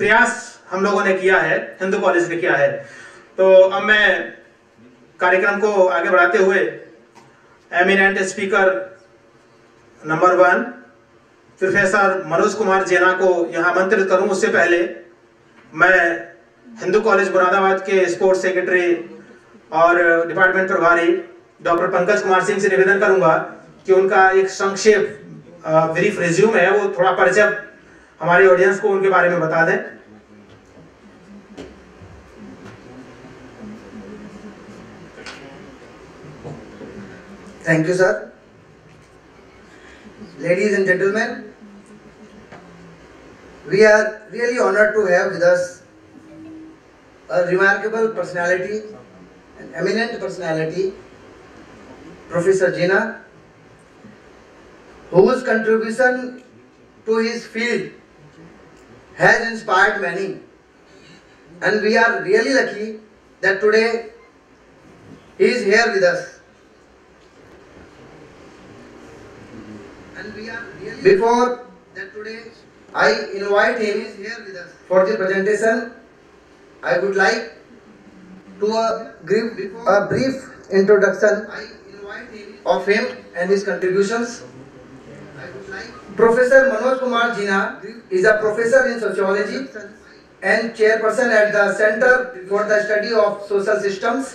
प्रयास हम लोगों ने किया है, हिंदू कॉलेज ने किया है। तो अब मैं कार्यक्रम को आगे बढ़ाते हुए eminent speaker number 1 professor Manoj Kumar Jena को यहाँ आमंत्रित करूँ। उससे पहले मैं हिंदू कॉलेज मुरादाबाद के स्पोर्ट्स सेक्रेटरी और डिपार्टमेंट प्रभारी डॉक्टर पंकज कुमार सिंह से निवेदन करूंगा कि उनका एक संक्षेप ब्रीफ रिज्यूम है, वो थोड़ा परिचय हमारे ऑडियंस को उनके बारे में बता दें। Thank you, sir. Ladies and gentlemen, we are really honored to have with us a remarkable personality, an eminent personality, Professor Jena, whose contribution to his field has inspired many, and we are really lucky that today he is here with us. Before that today I invite him for the presentation, I would like to give a brief introduction of him and his contributions. Professor Manoj Kumar Jena is a professor in sociology and chairperson at the Center for the Study of Social Systems,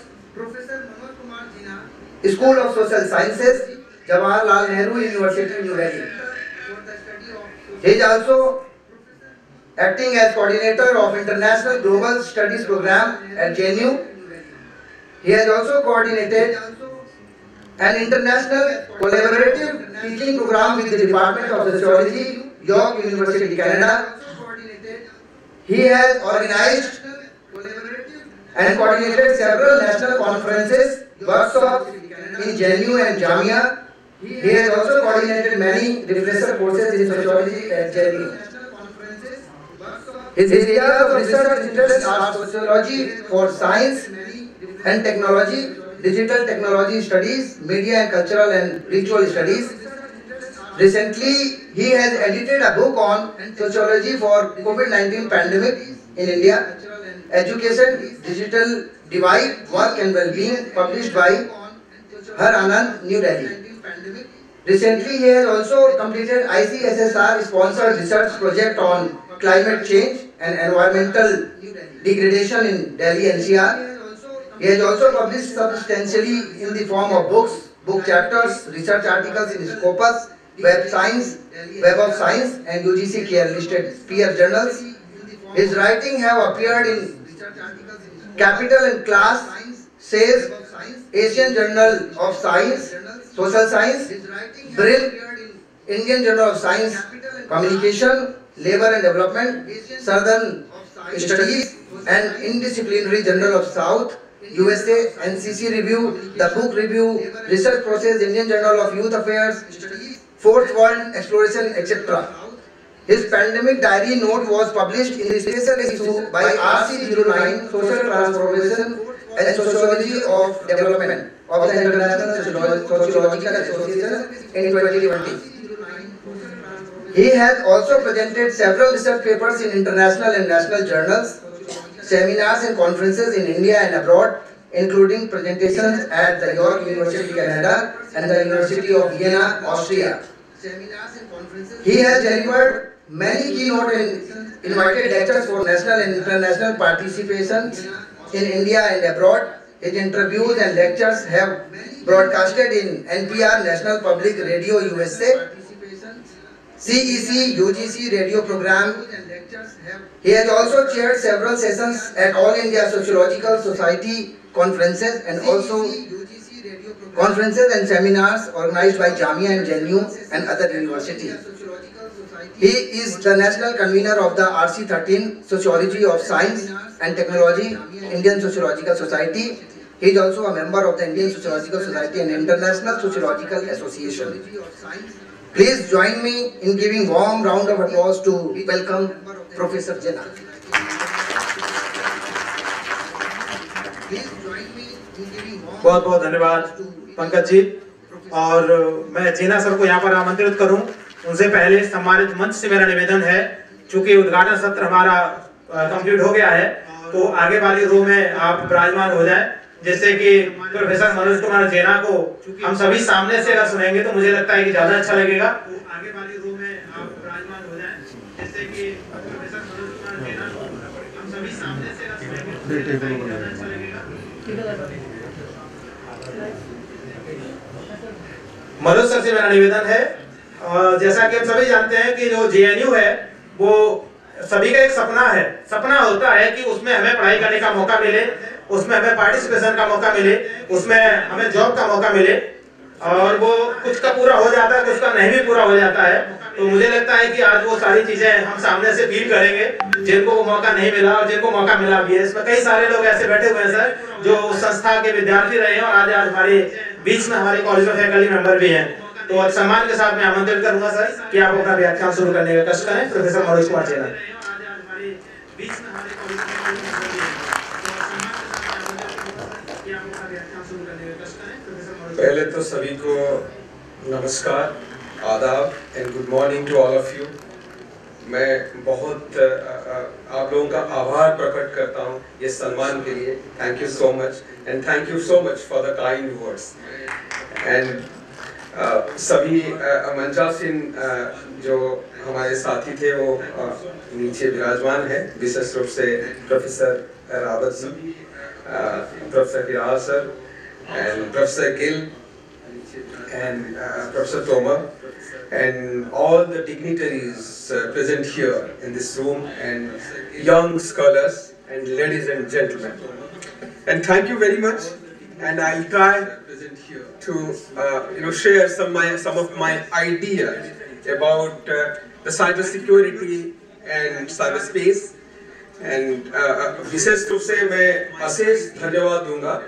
School of Social Sciences, Jawaharlal Nehru University, New Delhi. He is also acting as coordinator of International Global Studies Program at JNU. He has also coordinated an international collaborative teaching program with the Department of Sociology, York University, Canada. He has organized and coordinated several national conferences, workshops in JNU and Jamia. He has also coordinated many refresher courses in sociology at JNU. His areas of research interests are sociology for science and technology, digital technology studies, media and cultural and ritual studies. Recently, he has edited a book on sociology for COVID-19 pandemic in India, Education, Digital Divide, Work and Well-being, published by Har Anand, New Delhi. Recently, he has also completed ICSSR sponsored research project on climate change and environmental degradation in Delhi NCR. He has also published substantially in the form of books, book chapters, research articles in Scopus, Web of Science and UGC care listed peer journals. His writing have appeared in Capital and Class, Says, Asian Journal of Science, Social Science, Brill, Indian Journal of Science, Communication, Labor and Development, Southern Studies, and Indisciplinary Journal of South, USA, NCC Review, The Book Review, Research Process, Indian Journal of Youth Affairs, Fourth World Exploration, etc. His pandemic diary note was published in the special issue by RC09, Social Transformation and Sociology of Development of the International Sociological Association in 2020. He has also presented several research papers in international and national journals, seminars and conferences in India and abroad, including presentations at the York University, Canada and the University of Vienna, Austria. He has delivered many keynote and invited lectures for national and international participation in India and abroad. His interviews and lectures have broadcasted in NPR, National Public Radio USA, CEC, UGC radio program. He has also chaired several sessions at All India Sociological Society conferences and also conferences and seminars organized by Jamia and JNU and other universities. He is the national convener of the RC13 Sociology of Science and Technology, Indian Sociological Society. He is also a member of the Indian Sociological Society and International Sociological Association. Please join me in giving warm round of applause to welcome Professor Jena. बहुत बहुत धन्यवाद पंकज जी। और मैं जेना sir को यहाँ पर आमंत्रित करूँ। उनसे पहले सम्मानित मंच से मेरा निवेदन है, चूंकि उद्घाटन सत्र हमारा कंप्लीट हो गया है, तो आगे वाली रो में आप विराजमान हो जाएं, जिससे कि प्रोफेसर मनोज कुमार जेना को हम सभी सामने से अगर सुनेंगे तो मुझे लगता है कि ज्यादा अच्छा लगेगा। तो आगे वाली रो में आप विराजमान हो जाएं, जिससे कि प्रोफेसर मनोज कुमार जेना को हम सभी सामने से अगर सुनेंगे तो मुझे लगता है कि ज्यादा अच्छा लगेगा। मनोज सर से मेरा निवेदन है, जैसा कि हम सभी जानते हैं कि जो जेएनयू है वो सभी का एक सपना है। सपना होता है कि उसमें हमें पढ़ाई करने का मौका मिले, उसमें हमें पार्टिसिपेशन का मौका मिले, उसमें हमें जॉब का मौका मिले, और वो कुछ का पूरा हो जाता है, कुछ का नहीं भी पूरा हो जाता है। तो मुझे लगता है कि आज वो सारी चीजें हम सामने से फील करेंगे, जिनको वो मौका नहीं मिला और जिनको मौका मिला भी है। इसमें कई सारे लोग ऐसे बैठे हुए हैं सर, जो उस संस्था के विद्यार्थी रहे हैं और आज आज हमारे बीच में हमारे कॉलेज में फैकल्टी मेंबर भी हैं। तो आज सम्मान के साथ मैं आमंत्रित करूंगा सर कि आप अपना व्याख्यान शुरू करने का कष्ट करें। प्रोफेसर मनोज कुमार जेना। पहले तो सभी को नमस्कार, आदाब and good morning to all of you. मैं बहुत आप लोगों का आभार प्रकट करता हूँ ये सम्मान के लिए। Thank you so much and thank you so much for the kind words. And सभी मंचासीन जो हमारे साथी थे वो नीचे विराजमान है, विशेष रूप से professor Rawat ji, professor Hiral sir and Professor Gill and Professor Toma and all the dignitaries present here in this room, and young scholars and ladies and gentlemen. And thank you very much, and I'll try to share some of my ideas about the cyber security and cyberspace. And विशेष रूप से मैं अशेष धन्यवाद दूंगा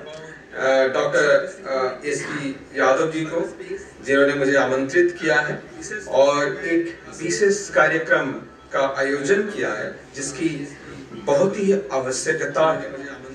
doctor SP Yadav ji को, जिन्होंने मुझे आमंत्रित किया है और एक विशेष कार्यक्रम का आयोजन किया है जिसकी बहुत ही आवश्यकता है।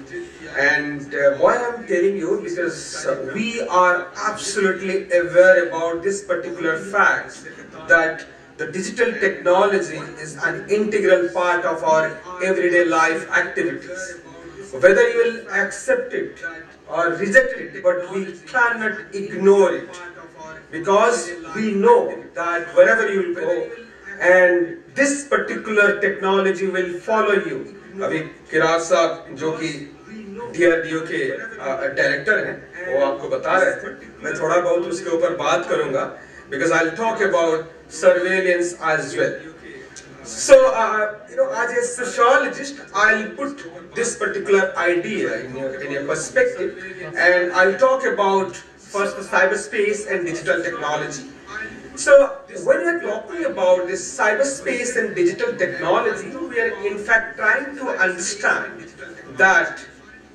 And why I'm telling you, because we are absolutely aware about this particular fact that the digital technology is an integral part of our everyday life activities. Whether you will accept it or reject it, but we cannot ignore it, because we know that wherever you will go, and this particular technology will follow you. अभी किरार साहब जो कि DRDO के director हैं, वो आपको बता रहे थे। मैं थोड़ा बहुत उसके ऊपर बात करूंगा, because I'll talk about surveillance as well. So, as a sociologist, I'll put this particular idea in your perspective, and I'll talk about first the cyberspace and digital technology. So, when we're talking about this cyberspace and digital technology, we are in fact trying to understand that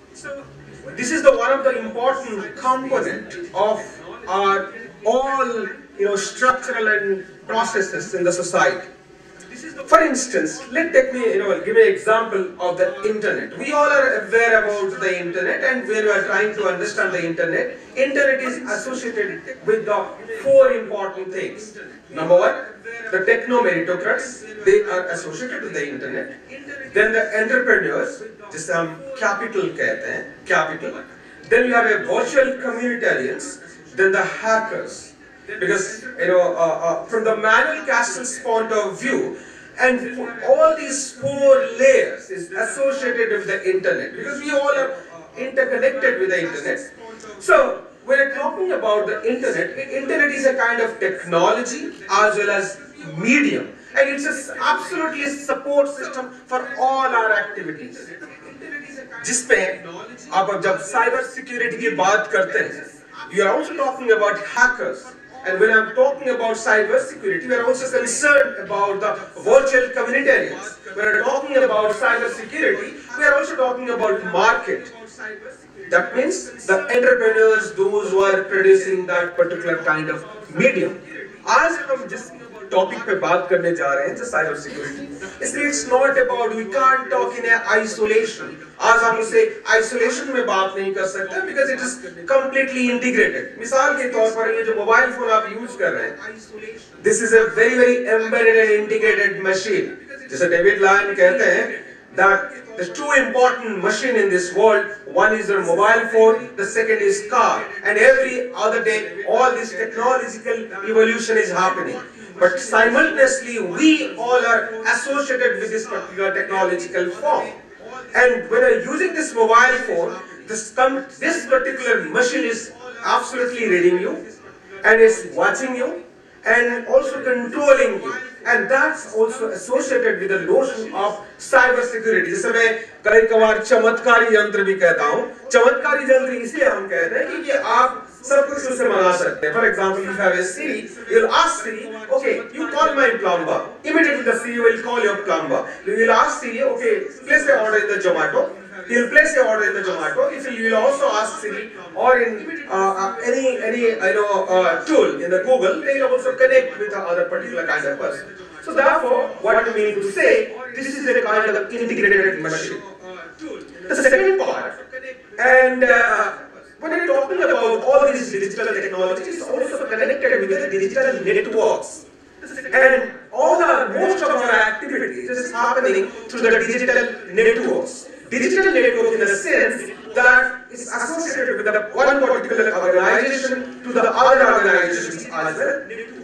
this is one of the important component of our all structural and processes in the society. For instance, give me an example of the internet. We all are aware about the internet, and when we are trying to understand the internet is associated with the four important things. Number one, the techno-meritocrats, they are associated with the internet. Then the entrepreneurs, जिसे हम capital कहते हैं, capital. Then you have a virtual communitarians. Then the hackers. Because from the Manuel Castells point of view, and all these four layers is associated with the internet, because we all are interconnected with the internet. So when we're talking about the internet is a kind of technology as well as medium, and it's absolutely a support system for all our activities. जिसपे आप जब cyber security की बात करते हैं, you are also talking about hackers. And when I'm talking about cyber security, we are also concerned about the virtual communitarians. When we're talking about cyber security, we are also talking about market. That means the entrepreneurs, those who are producing that particular kind of medium. आज हम जिस topic पे बात करने जा रहे हैं, जो साइबर सिक्योरिटी, इसलिए it's not about we can't talk in isolation. आज हम उसे आइसोलेशन में बात नहीं कर सकते, because it is completely integrated. मिसाल के तौर पर ये जो मोबाइल फोन आप यूज कर रहे हैं, this is a very very embedded and integrated machine. जैसे डेविड लायन कहते हैं that the two important machine in this world, one is your mobile phone, the second is car, and every other day all this technological evolution is happening. But simultaneously we all are associated with this particular technological form. And when you're using this mobile phone, this particular machine is absolutely reading you, and it's watching you, and also controlling you. And that's also associated with the notion of cyber security. जैसे मैं कई कबार चमत्कारी यंत्र भी कहता हूँ. चमत्कारी यंत्र इसलिए हम कहते हैं कि आप सब कुछ उससे मंगा सकते हैं. For example, you have a Siri, you'll ask Siri, okay, you call my plumber. Immediately the Siri will call your plumber. You will ask Siri, okay, place the order in the Zomato. He'll place the order in the Zomato. If you will also ask Siri or in any tool in the Google, they will also connect with other particular kind of person. So therefore, what we mean to say, this is a kind of integrated machine. The second part, and when we're talking about all these digital technologies, it's also connected with the digital networks. And most of our activities is happening through the digital networks. Digital network in the sense that is associated with the one particular organization to the other organizations as well.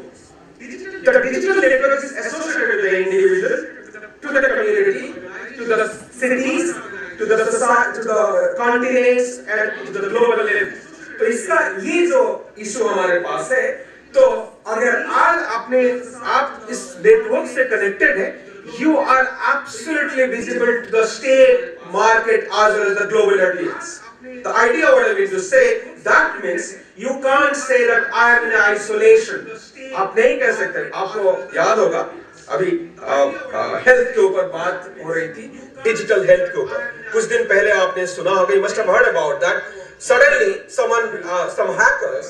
The digital network is associated with the individual, to the community, to the cities, to the society, to the continents, and to the global level. तो इसका ये जो issue हमारे पास है, तो अगर आज आप इस नेटवर्क से कनेक्टेड है, you are absolutely visible to the state, market as well as the global audience. The idea what I mean to say, that means you can't say that I am in isolation. आप नहीं कह सकते. आपको याद होगा अभी health के ऊपर बात हो रही थी, डिजिटल हेल्थ के ऊपर. कुछ दिन पहले आपने सुना होगा, you must have heard about that. Suddenly, some hackers,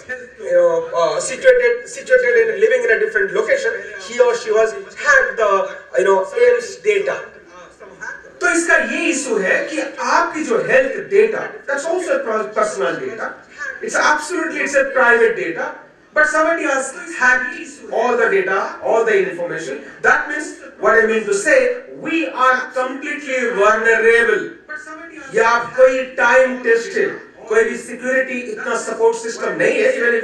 situated in living in a different location, he or she was hacked the AIMS data. तो इसका ये इशू है कि आपकी जो health data, that's also a personal data. It's a private data. But somebody has hacked all the data, all the information. That means, what I mean to say, we are completely vulnerable. या कोई time tested, कोई भी security इतना support system नहीं है. Even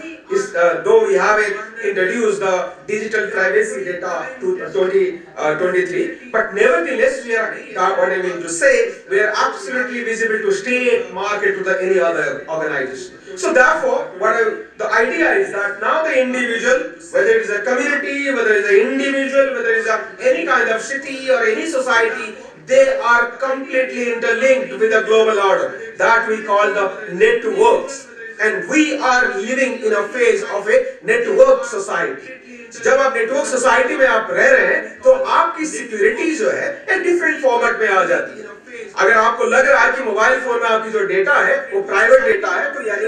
if though we have introduced the digital privacy data to 2023, but nevertheless we are, what I mean to say, we are absolutely visible to state, market, to any other organization. So therefore, the idea is that now the individual, whether it is a community, whether it is an individual, whether it is any kind of city or any society, they are completely interlinked with the global order that we call the networks. And we are living in a phase of a network society. जब आप network society में आप रह रहे हैं, तो आपकी security जो है एक डिफरेंट फॉर्मेट में आ जाती है. अगर आपको लग रहा है कि मोबाइल फोन में आपकी जो डेटा है वो प्राइवेट डेटा है, तो यानी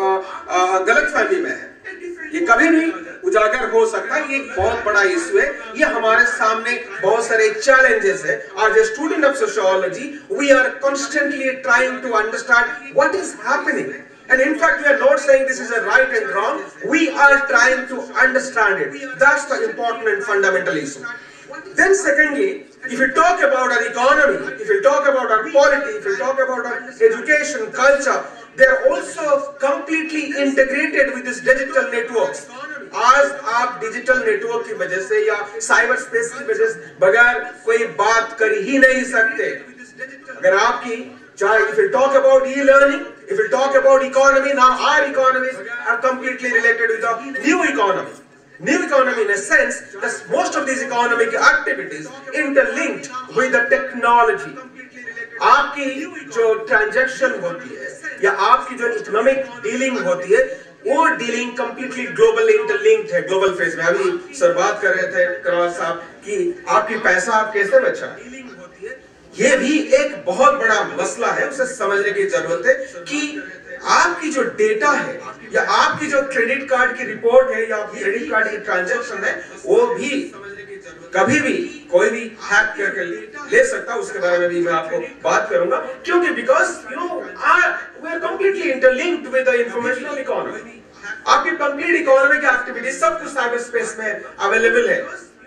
आप गलत फहमी में है. ये कभी भी उजागर हो सकता है. ये एक बहुत बड़ा इशू है. ये हमारे सामने बहुत सारे चैलेंजेस है. As a student of sociology, we are constantly trying to understand what is happening. And in fact, we are not saying this is a right and wrong. We are trying to understand it. That's the important and fundamental issue. Then secondly, if you talk about our economy, if you talk about our polity, if you talk about our education, culture, they are also completely integrated with these digital networks. आज आप digital network की वजह से या cyber space की वजह से बगैर कोई बात कर ही नहीं सकते. अगर आपकी चाहे, if you talk about e-learning, if you talk about economy, now our economies are completely related with the new economy. New economy in a sense that most of these economic activities interlinked with the technology. आपकी जो transaction होती है या आपकी जो economic dealing होती है, वो डीलिंग कंप्लीटली ग्लोबल इंटरलिंक्ड है. ग्लोबल फेज में अभी सर बात कर रहे थे करवाल साहब कि आपकी पैसा आप कैसे बचा. ये भी एक बहुत बड़ा मसला है. उसे समझने की जरूरत है कि आपकी जो डेटा है या आपकी जो क्रेडिट कार्ड की रिपोर्ट है या क्रेडिट कार्ड की ट्रांजैक्शन है, वो भी कभी भी कोई भी हैक करके ले सकता. उसके बारे में भी मैं आपको बात करूंगा, क्योंकि because we are completely interlinked with the informational economy. आपकी कंप्लीट इकोनॉमिक एक्टिविटी सब कुछ साइबर स्पेस में अवेलेबल है.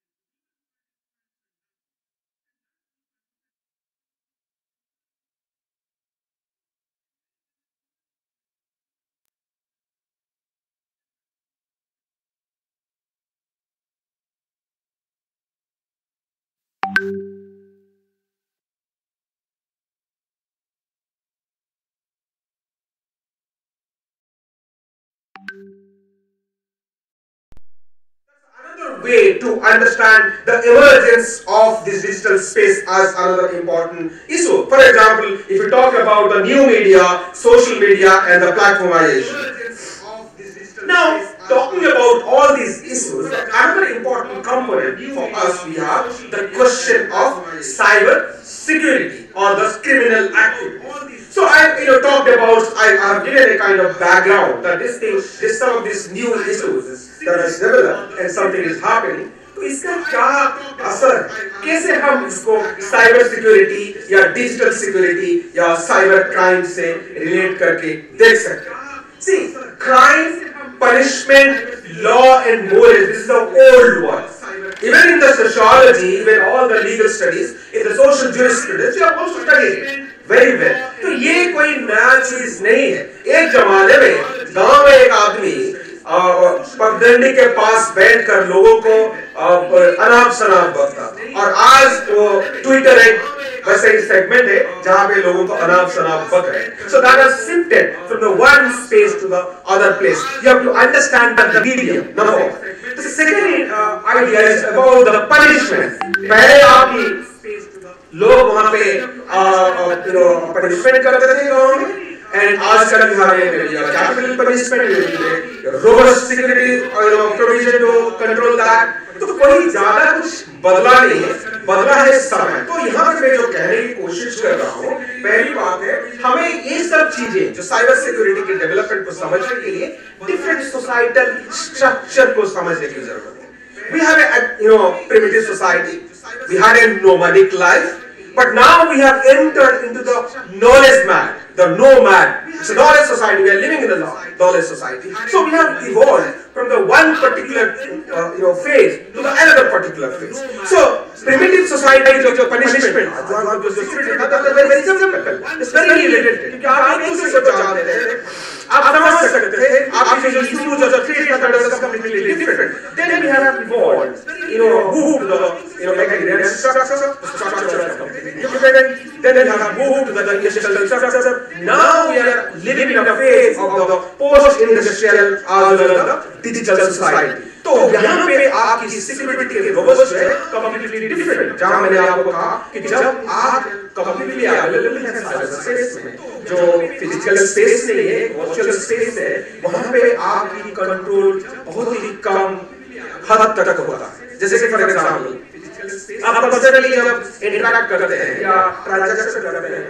Another way to understand the emergence of this digital space as another important issue. For example, if you talk about the new media, social media, and the platformization. Now, talking about all these issues, another important component for us, we have the question of cyber security or the criminal activity. So I talked about, I have given a kind of background that this some of these new issues that are developed and something is happening. तो इसका क्या असर है? कैसे हम इसको cyber security या digital security या साइबर क्राइम से रिलेट करके देख सकते हैं? See, crime, punishment, law and morals, this is the old one. Even in the sociology, even all the legal studies, in the social jurisprudence, you have also studied it very well. तो ये कोई नया चीज नहीं है. एक जमाने में गांव में एक आदमी पगडंडी के पास बैठकर लोगों को अनाप शनाप बकता, और आज वो ट्विटर एक वैसे ही सेगमेंट है जहां पे लोगों को अनाप शनाप बक रहे हैं. So that has shifted from the one space to the other place. You have to understand the medium. Number one. The second idea is about the punishment. पहले आपकी लोग वहां पे पनिशमेंट करते थे गाँव में, and आजकल भी हमें capital punishment, robust security provision to control that. तो कोई ज्यादा कुछ बदला नहीं है, बदला है समय. तो यहाँ पे मैं जो कहने की कोशिश कर रहा हूँ, पहली बात है हमें ये सब चीजें जो साइबर सिक्योरिटी के डेवलपमेंट को समझने के लिए डिफरेंट सोसाइटल स्ट्रक्चर को समझने की जरूरत है. We have primitive society. We had a nomadic life. But now we have entered into the knowledge man, the nomad. It's a knowledge society. We are living in a knowledge society. So we have evolved from the one particular phase to the another particular phase. So primitive society is your punishment. Very simple. It's very related. आप समझ सकते थे आपके जो issues और traits का is completely different. Then we have evolved, moved the agrarian structure is completely different. Then we have moved to the industrial structure. Now we are living in a phase of the post-industrial or the digital society. तो यहाँ पे आपकी security के robust है completely different. जहाँ मैंने आपको कहा कि जब आप completely available है स्पेस में, जो फिजिकल स्पेस नहीं है, वर्चुअल स्पेस है, वहाँ पे आपकी कंट्रोल बहुत ही कम हद तक होता है. जैसे कि फॉर एग्जांपल आप पर्सनली जब इंटरैक्ट करते हैं या ट्रांजैक्शन करते हैं,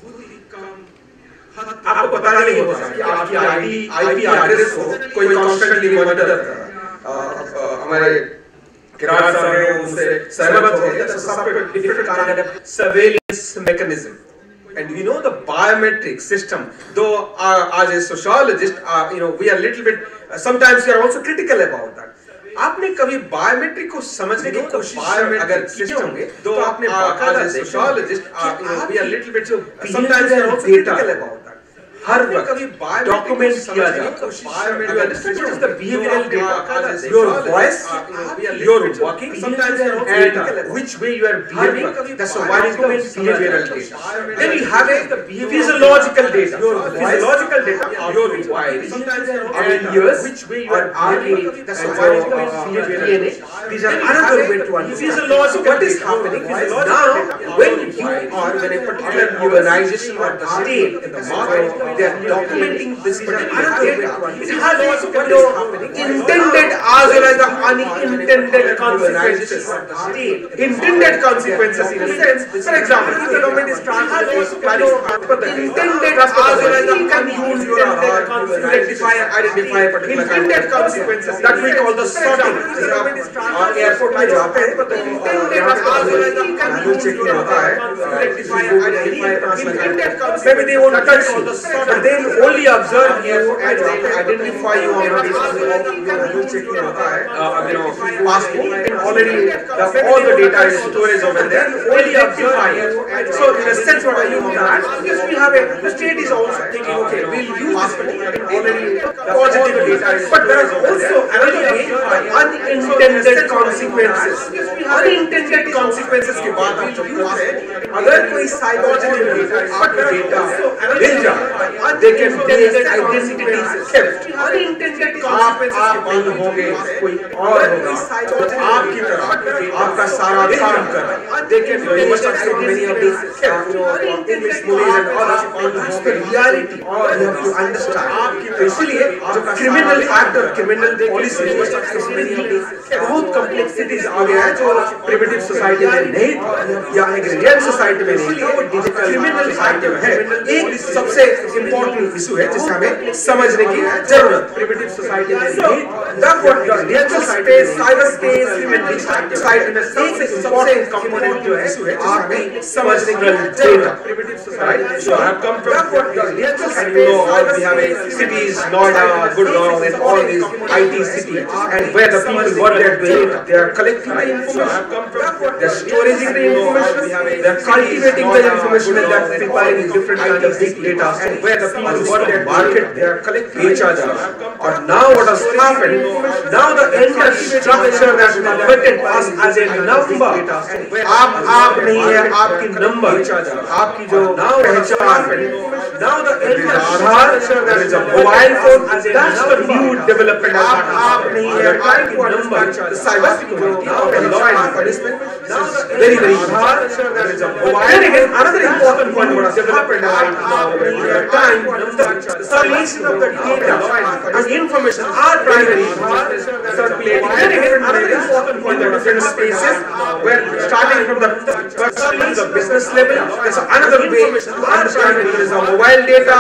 आपको पता नहीं होता कि आपकी आईपी एड्रेस को कोई कॉन्स्टेंटली मॉनिटर कर रहा है. हमारे किरार साहब ने उनसे सहमत हो गए. That's a different kind of surveillance mechanism. And we know the biometric system, though as a sociologist, we are little bit, sometimes we are also critical about that. आपने कभी बायोमेट्रिक को समझने की कोशिश अगर किए होंगे तो आपने बाकायदा sociologist we are little bit sometimes we are also critical about that. हर वक्त डॉक्यूमेंट किया जाता है. Just the behavioral data, your voice, your walking, and which way you are behaving. That's a document behavioral data. Then we have a physiological data. Physiological data, your voice, and ears, which way you are behaving. That's a DNA. These are another way to understand. Physiological. What is happening now when you are in a particular organization or the state in the market? They are documenting this particular data. It has also intended as well as the unintended consequences. Intended consequences in a sense. For example, if the government is planning intended as well as the unintended consequences. Identify a particular intended consequences that we call the sorting. Airport में जाते हैं तो intended as well as the checking होता है. Maybe they won't touch you. But they will only observe you and identify you on the basis of your checking passport. Already all the data is storage over there. Only identify you. So in a sense, what are you doing? Because we have the state is also thinking, okay, we'll use this particular already positive data. But there is also another way, unintended consequences. Unintended consequences के बाद आप जब करते हैं, अगर कोई psychological data आपके data मिल जाए, they can be identities kept. Unintended consequences आप बंद होंगे, कोई और होगा, तो आपकी तरह आपका सारा काम कर रहा है. They can be many of these English movies and all that. The reality, you have to understand. इसलिए जो criminal act और criminal policy बहुत complexities आ गया है जो primitive society में नहीं था या agrarian society में नहीं था, वो digital criminal society में है. एक सबसे important issue है जिसे हमें समझने की जरूरत. Primitive society में नहीं था. Therefore, the digital space, cyber space, and digital society में सबसे important component जो है आपकी समझने की data. Right? So I have come from the digital space, we have cities, Noida, Gurgaon, and all these IT cities, and where the people what they are doing, they are collecting the information, they are storing the information, they are cultivating the information, and they are preparing different kinds of big data, and where the people what they are market, they are collecting each other. Or now what has happened? Now the entire structure that converted us as a number. आप नहीं है, आपकी number, आपकी जो पहचान. Now the Aadhaar, there is a mobile phone, that's the new development. आप नहीं है, आपकी number, the cyber security of the law enforcement. Very Aadhaar, there is a mobile. And again, another important point what has happened right now, time, the circulation of the data and information are primarily circulating in different ways in the different spaces, where starting from the personal, the business level, there's another way to understand it is a mobile data,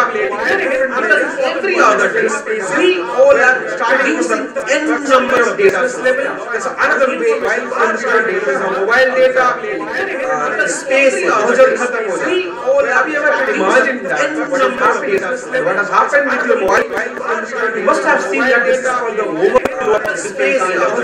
every other data. We all are starting from the n number of data level. There's another way to understand it is a mobile data, space, we all have ever imagined that n number of data. What has happened with your mobile? You must have seen that it's called the overload space.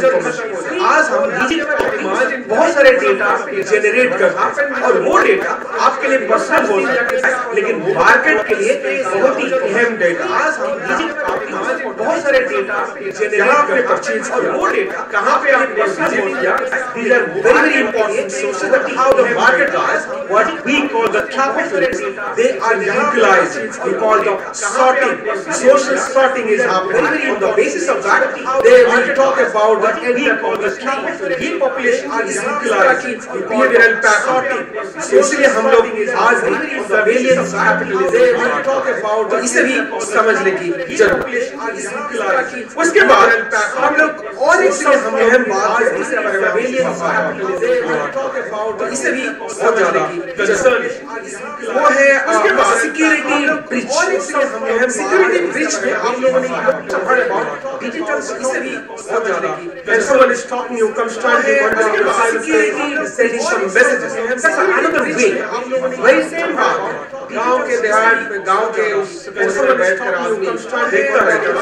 आज हम imagine बहुत सारे data generate करते हैं और वो data आपके लिए पर्सनल हो सकता है, लेकिन मार्केट के लिए बहुत ही अहम डेटा। आज हम इमेजिन बहुत सारे डेटा जनरेट करते हैं और वो डेटा कहाँ पे आप पर्सनल हो गया। These are very important sources that how the market does what we call the capitalists. They are utilized. We call the sorting. Social sorting is happening. On the basis of that, they will talk about what we call the capitalists. ये population is utilized. Behavioral sorting. इसलिए हम लोग आज भी surveillance capitalism they will talk about the इसे भी समझने की जरूरत है। उसके बाद हम लोग और एक अहम बात है जिससे surveillance capitalism they will talk about the इसे भी समझने की concern वो है security breach। security breach में आप लोगों ने heard about digital इसे भी समझने की when someone is talking you come start security sending some messages that's another way very same बात गांव के देहात गांव के उस पोस्ट में बैठकर आदमी देखता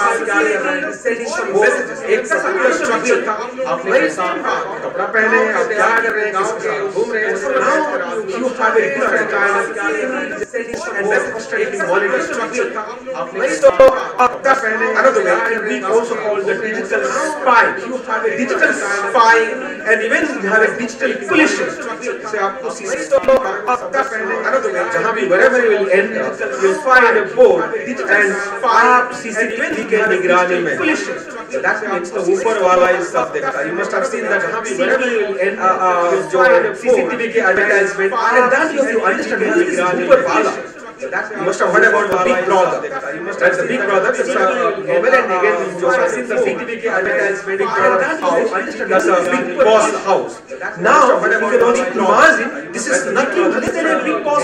रहता sending some messages एक स्ट्रक्चर था आपने कैसा कपड़ा पहने आप क्या कर रहे हैं गांव के घूम रहे हैं you have a different kind of sending some messages monitor structure था आपने so कपड़ा पहने another way we also call the digital spy you have a digital spy and even you have a digital police से आपको CCTV कपड़ा पहने another way जहाँ भी wherever you will enter you'll find a board and आप CCTV के निगरानी में so that means the ऊपर वाला इस सब देखता है you must have seen that जहाँ भी wherever you will enter जो CCTV के advertisement and that you have to understand निगरानी ऊपर वाला you must have heard about the Big Brother. That's the Big Brother. It's a novel and again you have seen the CCTV के advertisement Big Brother house. That's a Big Boss house. Now you can only imagine this is nothing less than a Big Boss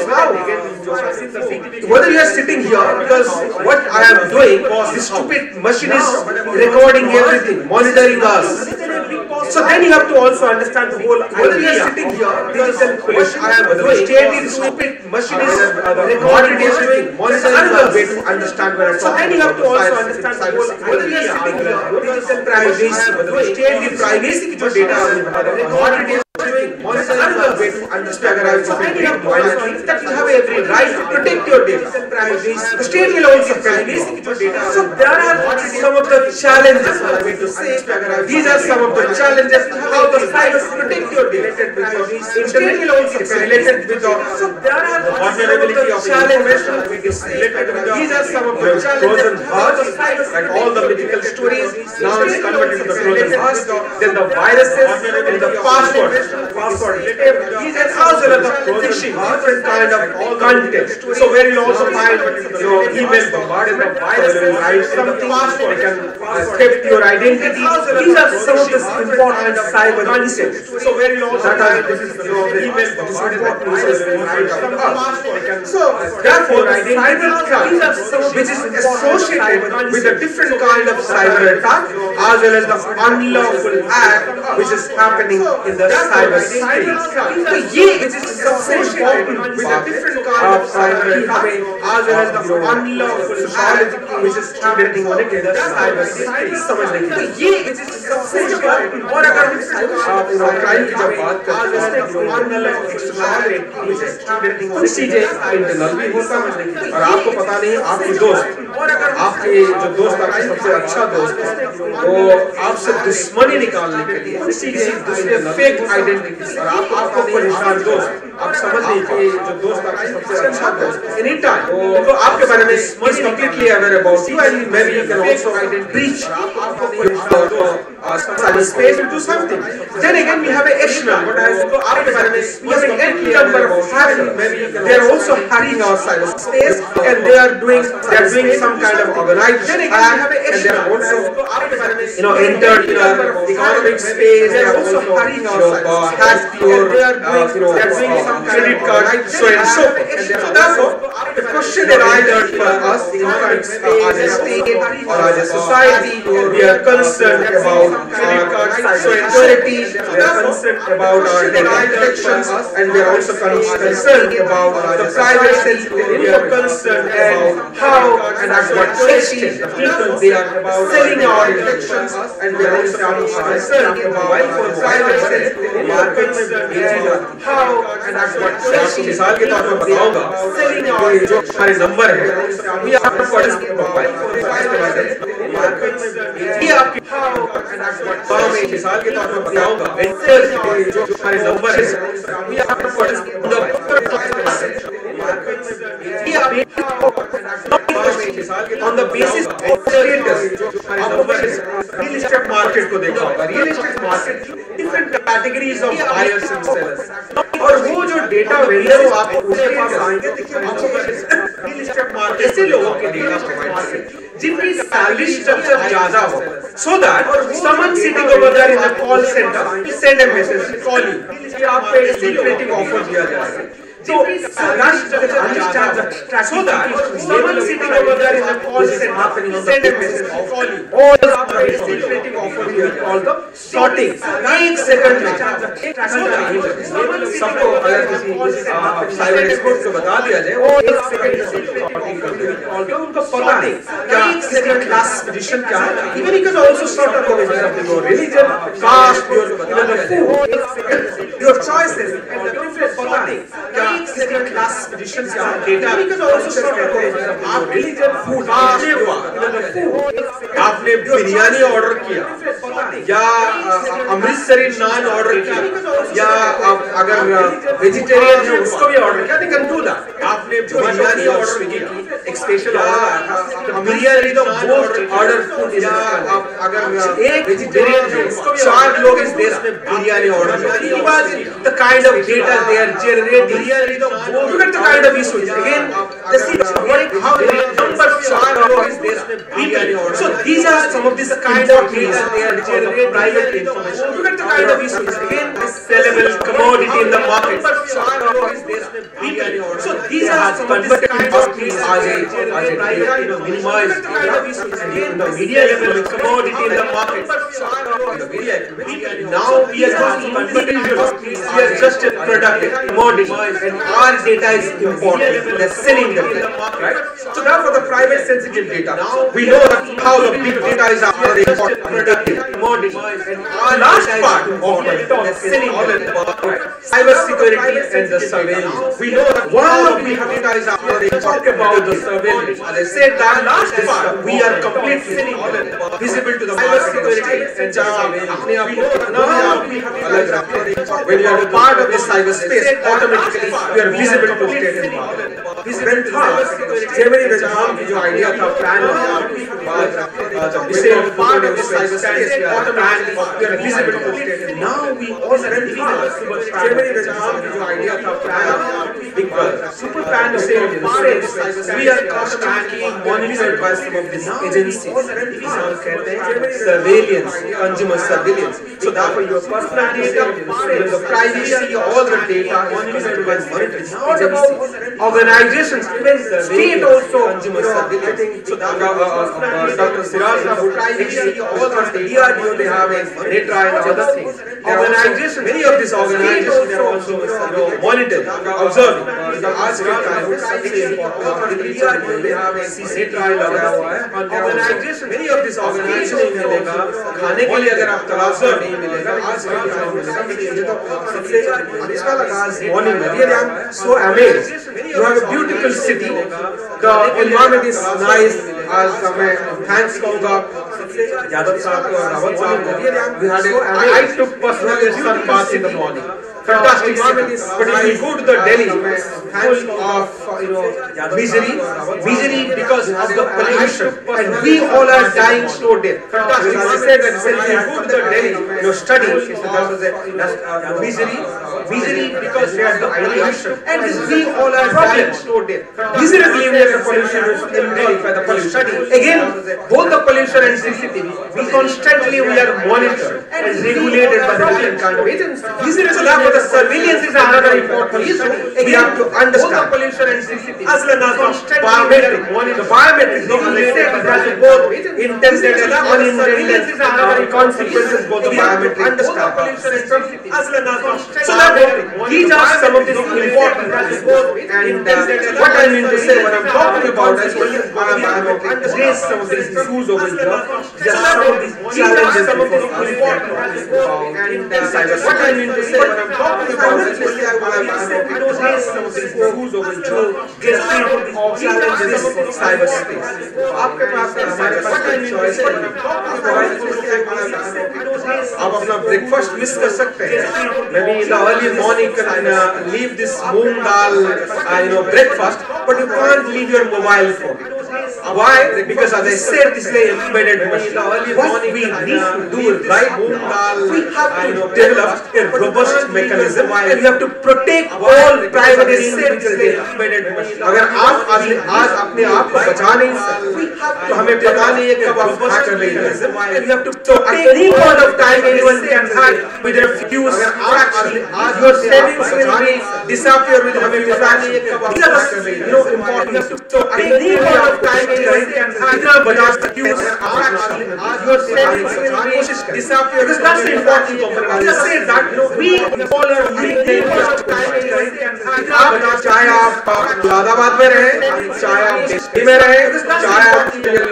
house. Whether you are sitting here because what I am doing, this stupid machine is recording everything, monitoring us. So then you have to also understand the whole idea. Whether you are sitting here, digital what I am doing, this stupid machine is recording. Another way to understand where it's so then you have to also understand the whole whether you are sitting here digital privacy state the privacy की जो data है another way to understand अगर आप that you have every right to protect your data privacy the state will also privacy की जो data so there are some of the challenges to say these are some of the challenges how the cyber protect your data the state will also related with the so there are vulnerability of information related with these are some of the challenges how the cyber like all the mythical stories now it's converted to the Trojan horse then the viruses and the password these are also the phishing different kind of content so where you also find your email bombarded the virus will write something password can encrypt your identity these are some of the important cyber concepts so where you also find this is your email bombarded the virus will write some password so therefore cyber crime which is associated with a different kind of cyber attack as well as the unlawful act which is happening in the cyber space so ये सबसे important with a different kind of cyber attack as well as the unlawful act which is happening in the cyber space समझने के लिए ये सबसे important और अगर आप crime की जब बात करते हैं तो unlawful which is happening चीजें इंटरनल भी होता है और आपको पता नहीं आपके दोस्त आपके जो दोस्त आपका सबसे अच्छा दोस्त है वो आपसे दुश्मनी निकालने के लिए किसी दूसरे फेक आइडेंटिटी और आपको परेशान दोस्त आप समझ लीजिए जो दोस्त आपका सबसे अच्छा दोस्त एनी टाइम वो आपके बारे में is completely aware about you and maybe you can also reach cyberspace to do something. Then again we have a H-man, but as आपके बारे में we have an N number of hackers. They are also hacking our cyberspace and they are doing some kind of organized hack and they are also entered in our economic space. They are also hacking our hacked your credit card, so and so forth. So therefore, the question arises for us as a state or as a society, we are concerned about credit card security, we are concerned about our data protection, and we are also concerned about the private sensitive, we are concerned about how and at what extent the people they are selling our elections, and we are also concerned about the private sensitive, we are concerned about how and at what extent मिसाल के तौर पर बताऊंगा जो हमारे number है we are concerned about ये आपके गाँव में मिसाल के तौर पर बताऊंगा जो हमारे नंबर है we are on the basis of status real estate market को देखा होगा real estate market different categories of buyers and sellers और वो जो डेटा वेंडर हो आप उसके पास आएंगे रियल एस्टेट मार्केट ऐसे लोगों के डेटा प्रोवाइड करें जिनकी सैलरी स्ट्रक्चर ज्यादा हो so that someone sitting over there in the call center will send a message call you कि आप पे lucrative offer दिया जाएगा so that someone sitting over there in the call center will send a message call you all आपका lucrative offer दिया call the sorting एक second में सबको अगर किसी साइबर एक्सपर्ट को बता दिया जाए वो एक सेकंड में sorting कर देगा कॉल का उनको पता नहीं क्या किसका क्लास पोजीशन क्या है even you can also sort out your religion caste your choices and the different पता नहीं क्या किसका क्लास पोजीशन क्या है data you can also sort out आप religion food आपने बिरयानी ऑर्डर किया या अमृतसरी नान ऑर्डर किया या आप अगर वेजिटेरियन है उसको भी ऑर्डर किया कैन डू दैट आपने बिरयानी ऑर्डर की एक स्पेशल बिरयानी तो ऑर्डर फूड या आप अगर एक वेजिटेरियन है उसको भी 4 लोग इस देश में बिरयानी ऑर्डर किया the kind of data they are generating biryani तो look at the kind of issues again this is how number 4 लोग इस देश में biryani order so these are some of this kind of data they are generating private information look at the kind of issues again sellable commodity in the market so these are some of this kind of things as a minimized in the media level commodity in the market now we are just a product commodity and our data is important we are selling the data right so therefore the private sensitive data we know how the big data is our important product commodity and our last part of the selling all the cyber security and the surveillance we know that while we have data is our talk about the surveillance as I said that last part we are completely visible to the cyber security and when you are a part of the cyberspace automatically you are visible to state environment Germany में जहाँ जो idea था plan जब इसे part of the cyberspace we are visible to state now we all Germany में जहाँ जो idea था plan big brother super plan से we are constantly monitored by some of these agencies कहते हैं surveillance consumer surveillance so therefore your personal data the privacy all the data is monitored by monitoring agencies organizations even state also consumer surveillance so Dr. Siraj privacy all the DRDO they have a NETRA and other things organizations many of these organizations they are also monitoring observing आज के time में सबसे important DRDO they have a NETRA लगा हुआ है organizations many of these organizations नहीं मिलेगा खाने के लिए अगर आप तलाश कर नहीं मिलेगा आज के टाइम में सबसे अच्छा लगा morning में really I'm so amazed you have a beautiful city the environment is nice आज मैं thanks कहूँगा Yadav Saab और Rawat Saab, I took personally sun bath in the morning. Fantastic city. But if you go to the Delhi, full of misery because of the pollution, and we all are dying slow death. Fantastic. I said that if you go to the Delhi, study, misery because of the pollution, and we all are dying slow death. Miserably we are the pollution in Delhi by the pollution. Again, both the pollution and CCTV, we constantly we are monitored and regulated by the different kind of agencies. So the surveillance is another important issue. We have to understand both the pollution and CCTV. Biometric, the biometric regulated by both intended and unintended consequences both the biometric understand. So these are some of the important and what I mean to say when I'm talking about is biometric raise some of these issues over here. Just some of these challenges some of these important and what I mean to say when I'm talking about is raise some of these issues over here. Get rid of challenges of cyberspace. आपके पास हमारे पास choice है. आप अपना breakfast miss कर सकते हैं. Maybe in the early morning you can leave this moong dal, breakfast, but you can't leave your mobile phone. Why? Because as I said, this is an embedded machine. What we need to do right now, we have to develop a robust mechanism and we have to protect all private individuals. अगर आप आज अपने आप को बचा नहीं सकते, तो हमें पता नहीं है कब आप hack कर लेंगे. We have to at any point of time anyone can hack with a few fractions. Your savings will be disappear with हमें पता नहीं है कब आप hack कर लेंगे. Important. So at any point of time anyone can hack. कितना बचा सकते हो? Your savings will be disappear. Because that's the important component. Just say that we all are living आप चाहे आप इलाहाबाद में रहे, चाहे आप दिल्ली में रहे, चाहे आप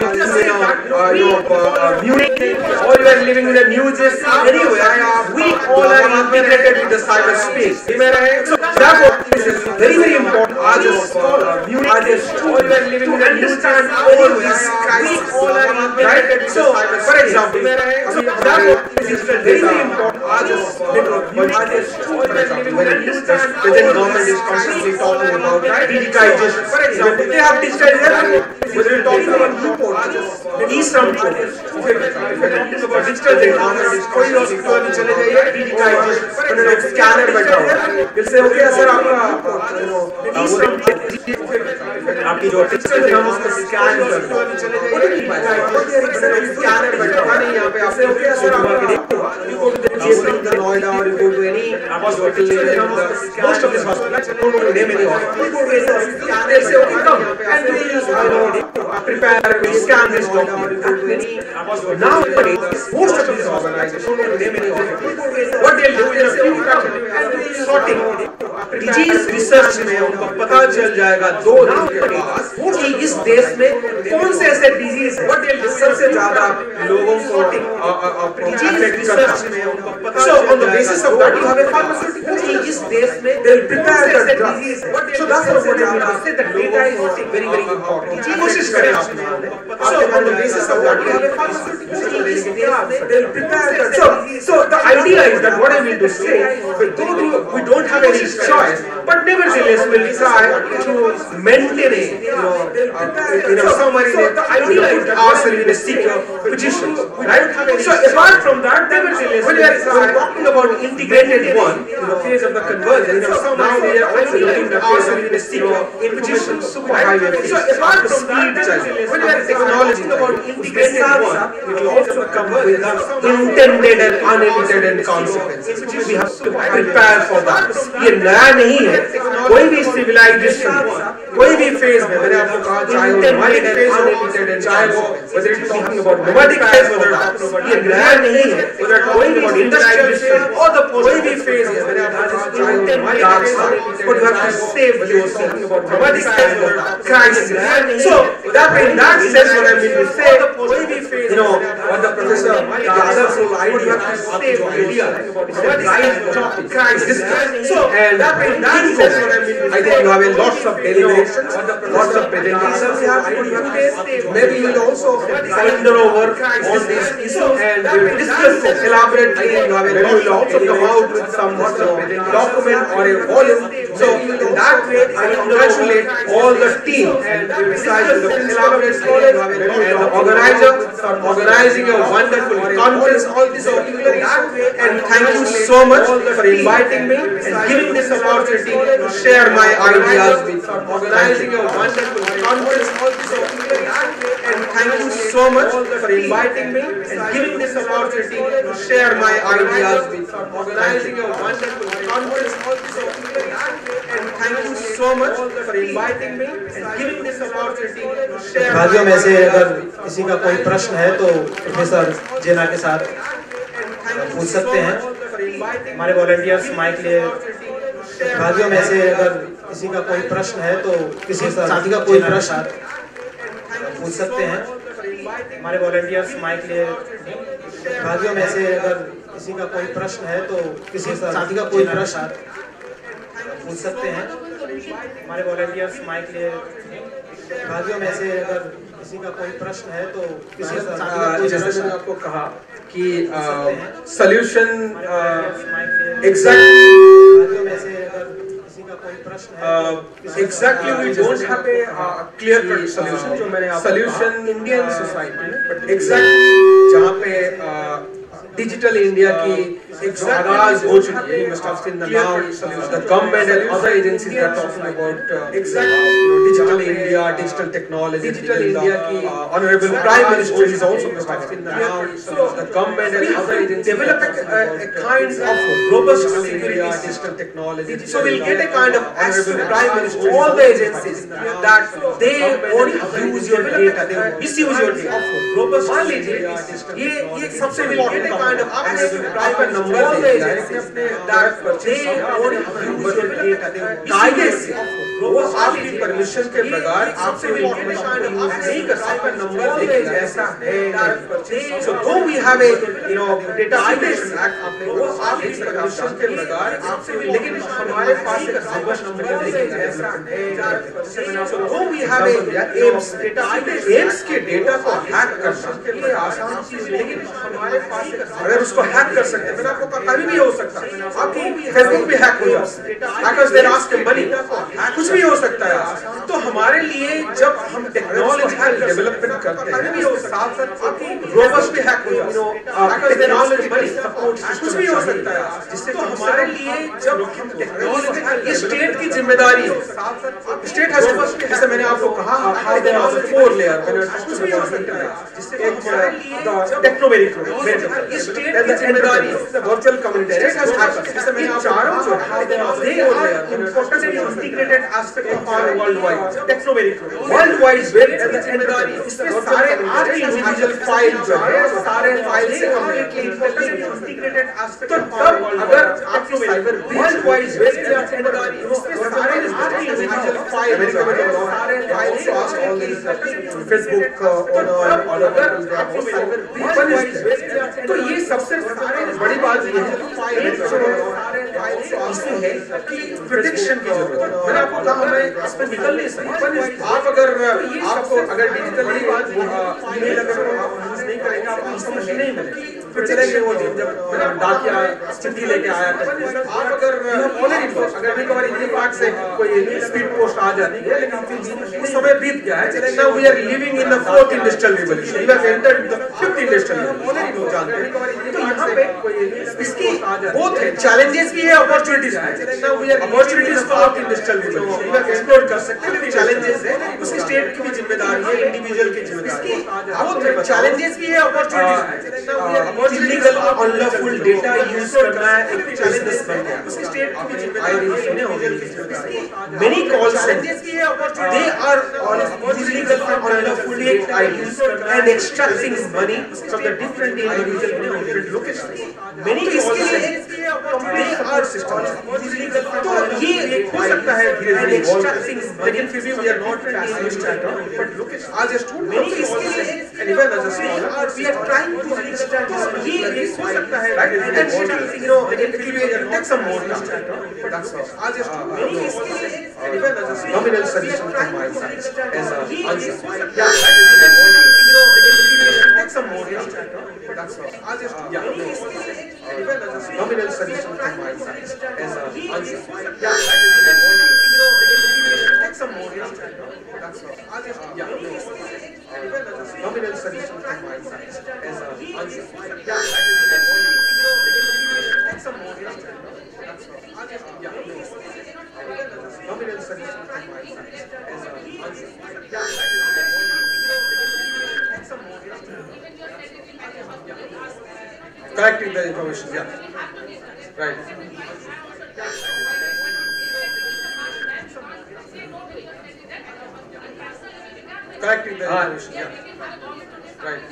Munich, or you are living in the New Jersey, anywhere, we all are integrated with the cyberspace. So therefore, this is very very important. As a scholar, Munich, or you are living in the New Jersey, all these crises, we all are integrated with the cyberspace. For example, therefore, this is very very important. As a scholar, Munich, or you are living in the New Jersey, present government is constantly talking about digitization. For example, they have digitized everything. Whether you're talking about Newport, Eastern Port, if you're talking about digital technology, कोई hospital में चले जाइए, digitization. उन्होंने एक scanner बैठा हुआ है. इससे हो गया सर आपका Eastern आपकी जो डिजिटल हम उसको स्कैन कर दो. स्कैनर बैठा हुआ नहीं यहाँ पे आपसे हो गया सर आपका you go to the JP, Noida, or you go to any hospital, most of these hospitals don't name any hospital. They say okay come and we prepare, we scan this document. Nowadays, most of these organizations don't name any hospital. What they'll do is a few factors sorting. Disease research में उनको पता चल जाएगा 2 दिन के बाद कि इस देश में कौन से ऐसे डिजीज सबसे ज्यादा लोगों को डिजीज रिसर्च में उनको पता चल जाएगा. So on the basis of that you have a pharmaceutical कि इस देश में they'll prepare the disease. So that's what I mean to say that data is very very important. कोशिश करें आप. So on the basis of that you have a pharmaceutical कि इस देश में they'll prepare the so the idea is that what I mean to say we don't have any choice, but nevertheless we'll try to maintain somewhere in the idea is that ourselves in a secure position, right? So apart from that, nevertheless when we are talking about integrated one in the phase of the conversion, now we are also looking at ourselves in a secure position, superhighway phase. So apart from that, when we are technology about integrated one, it will also come with intended and unintended consequences. We have to prepare for that. ये नया नहीं है. कोई भी civilization, कोई भी phase में मैंने आपको कहा चाहे वो nomadic phase हो, चाहे वो whether it's talking about nomadic phase, whether ये नया नहीं है. Whether कोई भी industrial phase or the कोई भी phase है मैंने आपको कहा चाहे वो dark side, but you have to save yourself. Nomadic phase or crisis. So that in that sense what I mean to say, what the professor the other idea is crisis. So and that in that sense, I think you have a lots of deliberations, lots of presentations you have to do. Maybe you will also ponder over on this issue and we will discuss elaborately. You will also come out with some document or a volume. So in that way, I congratulate all the team besides the elaborate college and the organizer for organizing a wonderful conference. And thank you so much for inviting me and giving this opportunity to share my ideas with you. Organizing a wonderful conference. And thank you so much for inviting me and giving this opportunity to share my ideas with you. Organizing a wonderful conference. And thank you so much for inviting me and giving this opportunity to share. भाइयों में से अगर किसी का कोई प्रश्न है तो प्रोफेसर जेना के साथ पूछ सकते हैं। हमारे वॉलंटियर्स माइक लिए। भाइयों में से अगर किसी का कोई प्रश्न है तो किसी साथी का कोई प्रश्न पूछ सकते हैं। हमारे वॉलंटियर्स माइक लिए। भाइयों में से अगर किसी का कोई प्रश्न है तो किसी साथी का कोई प्रश्न पूछ सकते हैं। हमारे वॉलंटियर्स माइक लिए। भाइयों में से अगर किसी का कोई प्रश्न है तो किसी साथी का कोई जैसे मैंने आपको कहा कि solution exactly we don't have a clear cut solution जो मैंने सॉल्यूशन इंडियन सोसाइटी में बट एग्जैक्ट जहाँ पे डिजिटल इंडिया की एक आगाज हो चुकी है। You must have seen the now the government and other agencies are talking about digital India, digital technology, digital India की honorable Prime Minister is also must have seen the now the government and other agencies develop a kind of robust security digital technology. So we'll get a kind of honorable Prime Minister, all the agencies that they won't use your data, they will misuse your data. Robust मान लीजिए ये सबसे important kind of private number वो आपकी permission के बगैर आपसे information नहीं कर सकते नंबर ऐसा है। So though we have a data protection act वो आपकी परमिशन के बगैर आपसे लेकिन हमारे पास एक robust नंबर ऐसा है। So though we have a AIIMS के डेटा को हैक करना ये आसान चीज लेकिन हमारे पास अगर उसको हैक कर सकते हैं मैंने आपको कहा कभी भी हो सकता है। आपकी फेसबुक भी हैक हो जाता है। हैकर्स दे आस्क मनी कुछ भी हो सकता है। तो हमारे लिए जब हम टेक्नोलॉजी डेवलपमेंट करते हैं साथ साथ रोबस्ट भी हैक हो जाता है। Hackers they ask money support कुछ भी हो सकता है जिससे तो हमारे लिए जब हम टेक्नोलॉजी ये स्टेट की जिम्मेदारी है। स्टेट हैज जैसे मैंने आपको कहा हाउ देयर आर 4 लेयर कुछ भी हो सकता है जिससे हमारे लिए टेक्नोमेरिक ये स्टेट की जिम्मेदारी है। Virtual community state has hackers जैसे मैंने आपको चारों जो they are important and integrated aspect of our world wide technometric world wide web की जिम्मेदारी इसमें सारे आज इंडिविजुअल फाइल जो है सारे फाइल से integrated aspect of our world अगर आपको वर्ल्ड वाइड वेब की जिम्मेदारी इसमें सारे इंडिविजुअल फाइल सारे फाइल से ऑल दिस फेसबुक और तो ये सबसे बड़ी बात ये है इसमें है कि प्रोटेक्शन की जरूरत है। मैंने आपको कहा हमें इस पर निकल नहीं सकते। आप अगर आपको अगर डिजिटली ईमेल अगर यूज नहीं करेंगे आपको इंफॉर्मेशन नहीं मिलेगी फिर चलेंगे वो जब डाकिया चिट्ठी लेके आया आप अगर ऑलरेडी अगर अभी हमारी इतनी पार्ट से कोई स्पीड पोस्ट आ जाती है लेकिन उस समय बीत गया है। Now we are living in the 4th industrial revolution we have entered the 5th industrial already लोग जानते हैं। तो यहाँ पे कोई इसकी बहुत है चैलेंजेस भी है अपॉर्चुनिटीज है। Now we are opportunities for 4th industrial revolution we are explore कर सकते हैं लेकिन चैलेंजेस है उसकी स्टेट की भी जिम्मेदारी है इंडिविजुअल की जिम्मेदारी है। बहुत है चैलेंजेस भी है अपॉर्चुनिटीज है। Now we are illegal unlawful data use करना एक बिजनेस बन गया उसकी स्टेट की भी जिम्मेदारी है इंडिविजुअल की जिम्मेदारी है। मेनी कॉल चैलेंजेस भी है opportunity they are illegal unlawful fake IDs and extracting money from the different individual different locations. Many इसके लिए complete support system. तो ये हो सकता है धीरे-धीरे लेकिन फिर भी we are not passive chatter. But look at as a student and even as a scholar, we are trying to understand this. ये हो सकता है and you know it will take some more time. But that's all. As a student and even as a nominal solution from my side as a answer. Yeah, you know it will take some more time. But that's all. As a student and even as a nominal solution from my side as a answer. Yeah, you know it will take some more time. But that's all. As a student and even as a nominal solution from my side as a answer. Yeah, you know it will take some more time. That's all. As a nominal solution from my side as a answer. Yeah, you know it will take some more time. Correcting the information, yeah. Right. Correcting the information, yeah. Right.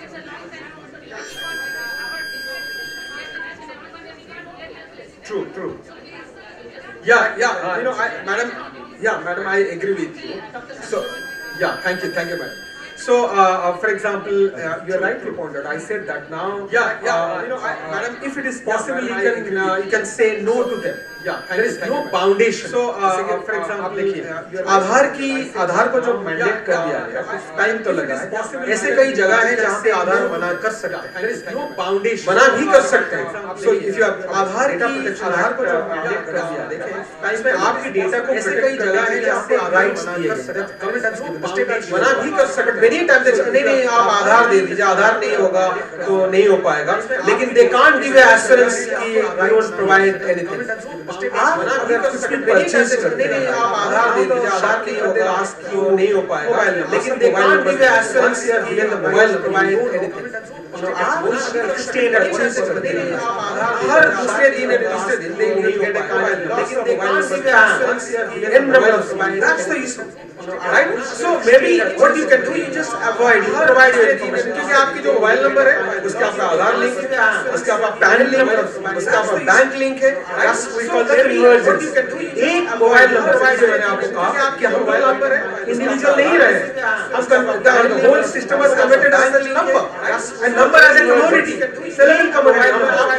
True. Yeah, you know, madam, I agree with you. So, yeah, thank you, madam. So, for example, you are rightly pointed. I said that now. Yeah, you know, madam, if it is possible, you can say no to them. Yeah, there is no foundation. So, for example, देखिए, आधार को जो mandate कर दिया है, time तो लगा है. ऐसे कई जगह है जहाँ पे आधार मना कर सकते हैं. There is no foundation. मना भी कर सकते हैं. So, if you have आधार को जो मैंडेट कर दिया, देखिए, इसमें आपकी डेटा को ऐसे कई जगह है जहाँ पे राइट्स दिए गए हैं. मना भी कर सकते हैं. Many times नहीं आप आधार दे दीजिए, आधार नहीं होगा तो नहीं हो पाएगा. लेकिन they can't give assurance कि we won't provide anything. आप अगर कुछ भी परचेज करते हैं, आप आधार दे दीजिए, आधार नहीं होगा लास्ट की वो नहीं हो पाएगा. लेकिन they can't give assurance कि given the mobile provide anything. आप अगर स्टेट परचेज करते हैं, हर दूसरे दिन नहीं get a card. लेकिन they can't give assurance given the mobile provide. That's the issue. Right? So maybe what you can do, you just avoid, you provide your information. क्योंकि आपकी जो मोबाइल नंबर है, उसका आपका आधार लिंक है, उसका आपका पैन लिंक है, उसका आपका बैंक लिंक है. We call that emergency. एक मोबाइल नंबर जो मैंने आपको कहा कि हम मोबाइल नंबर है, इंडिविजुअल नहीं रहे. हम the whole system was converted as a number, and number as a commodity. Selling का मोबाइल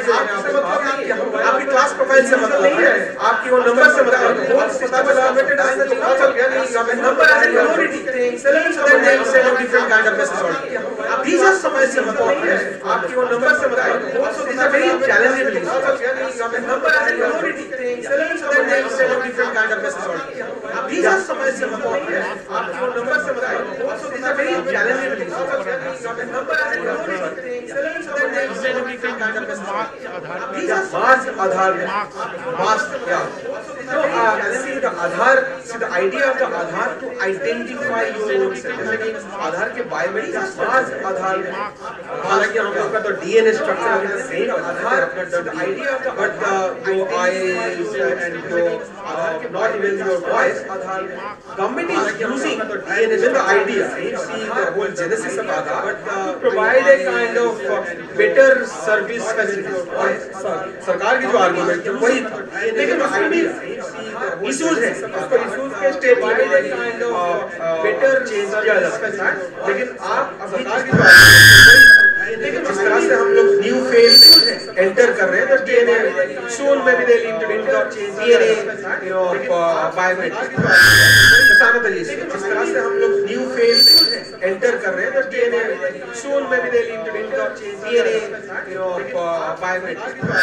नंबर आपकी क्लास प्रोफाइल से मतलब नहीं है, आपकी वो नंबर से मतलब whole system was converted as a number as a commodity. Selling so then they sell a different kind of message altogether. These are some very important. आपकी वो नंबर से मतलब also these are very challenging issues. Number as a commodity. Selling so then they sell a different kind of message altogether. These are some very important. आपकी वो number से मतलब also these are very challenging issues. Number as a commodity. Selling so then they sell a different kind of message altogether. These are mass Aadhaar yeah. So see the Aadhaar, see the idea of the Aadhaar to identify your own self. जैसे कि आधार के biometrics मास आधार में, हालांकि हम लोग का तो DNA structure है same Aadhaar, the idea of the but your eyes and your not even your voice Aadhaar में. Government is using the DNA as the idea. See the whole genesis of Aadhaar to provide a kind of better service facilities. सरकार की जो argument है वही था, लेकिन उसमें भी इश्यूज है. उसको इश्यूज के state kind of better change किया जा सकता है. लेकिन आप सरकार की जो आर्गुमेंट लेकिन जिस तरह से हम लोग न्यू फेज एंटर कर रहे हैं, तो DNA soon maybe they'll introduce the DNA biometrics. जिस तरह से हम लोग न्यू फेज एंटर कर रहे हैं, तो DNA soon maybe they'll introduce the DNA biometrics.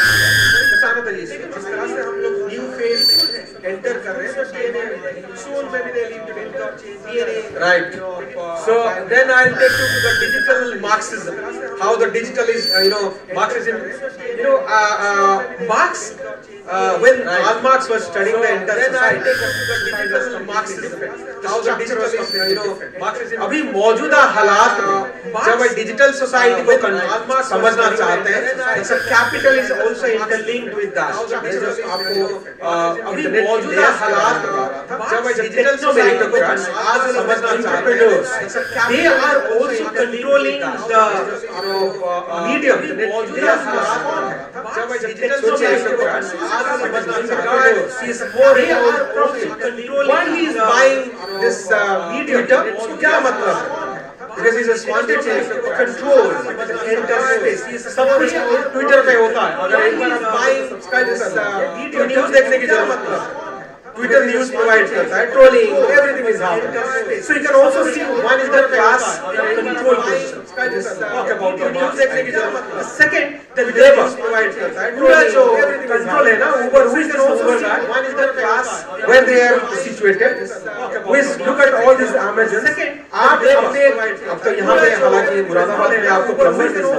जिस तरह से हम लोग न्यू फेज एंटर कर रहे हैं, तो DNA soon maybe they'll introduce the DNA. Right. So then I'll take you to the digital Marxism. How the digital is, Marxism. Marx, when Karl Marx was studying the entire society, then I take us to the digital Marxism. How the digital is, Marxism. अभी मौजूदा हालात में जब digital society को समझना चाहते हैं, so capital is also interlinked with that. आपको अभी मौजूदा हालात में जब डिजिटल सोसाइटी को समझना चाहते हैं, they are also controlling the medium. जब डिजिटल सोचिए आज समझना चाहते हो see is more why he is buying this media क्या मतलब है because he just wanted to control the interface सब कुछ ट्विटर पे होता है अगर एक बार आप बाइंग न्यूज़ देखने की जरूरत मतलब Twitter news provides करता है trolling everything is happening so you can also see one is the class control talk about the news देखने की जरूरत है second the labor provides करता है पूरा जो control है ना Uber who is also one is the class where they are situated who is look at all these Amazon second आप अपने अब तो यहाँ पे हालांकि मुरादाबाद में आपको plumber they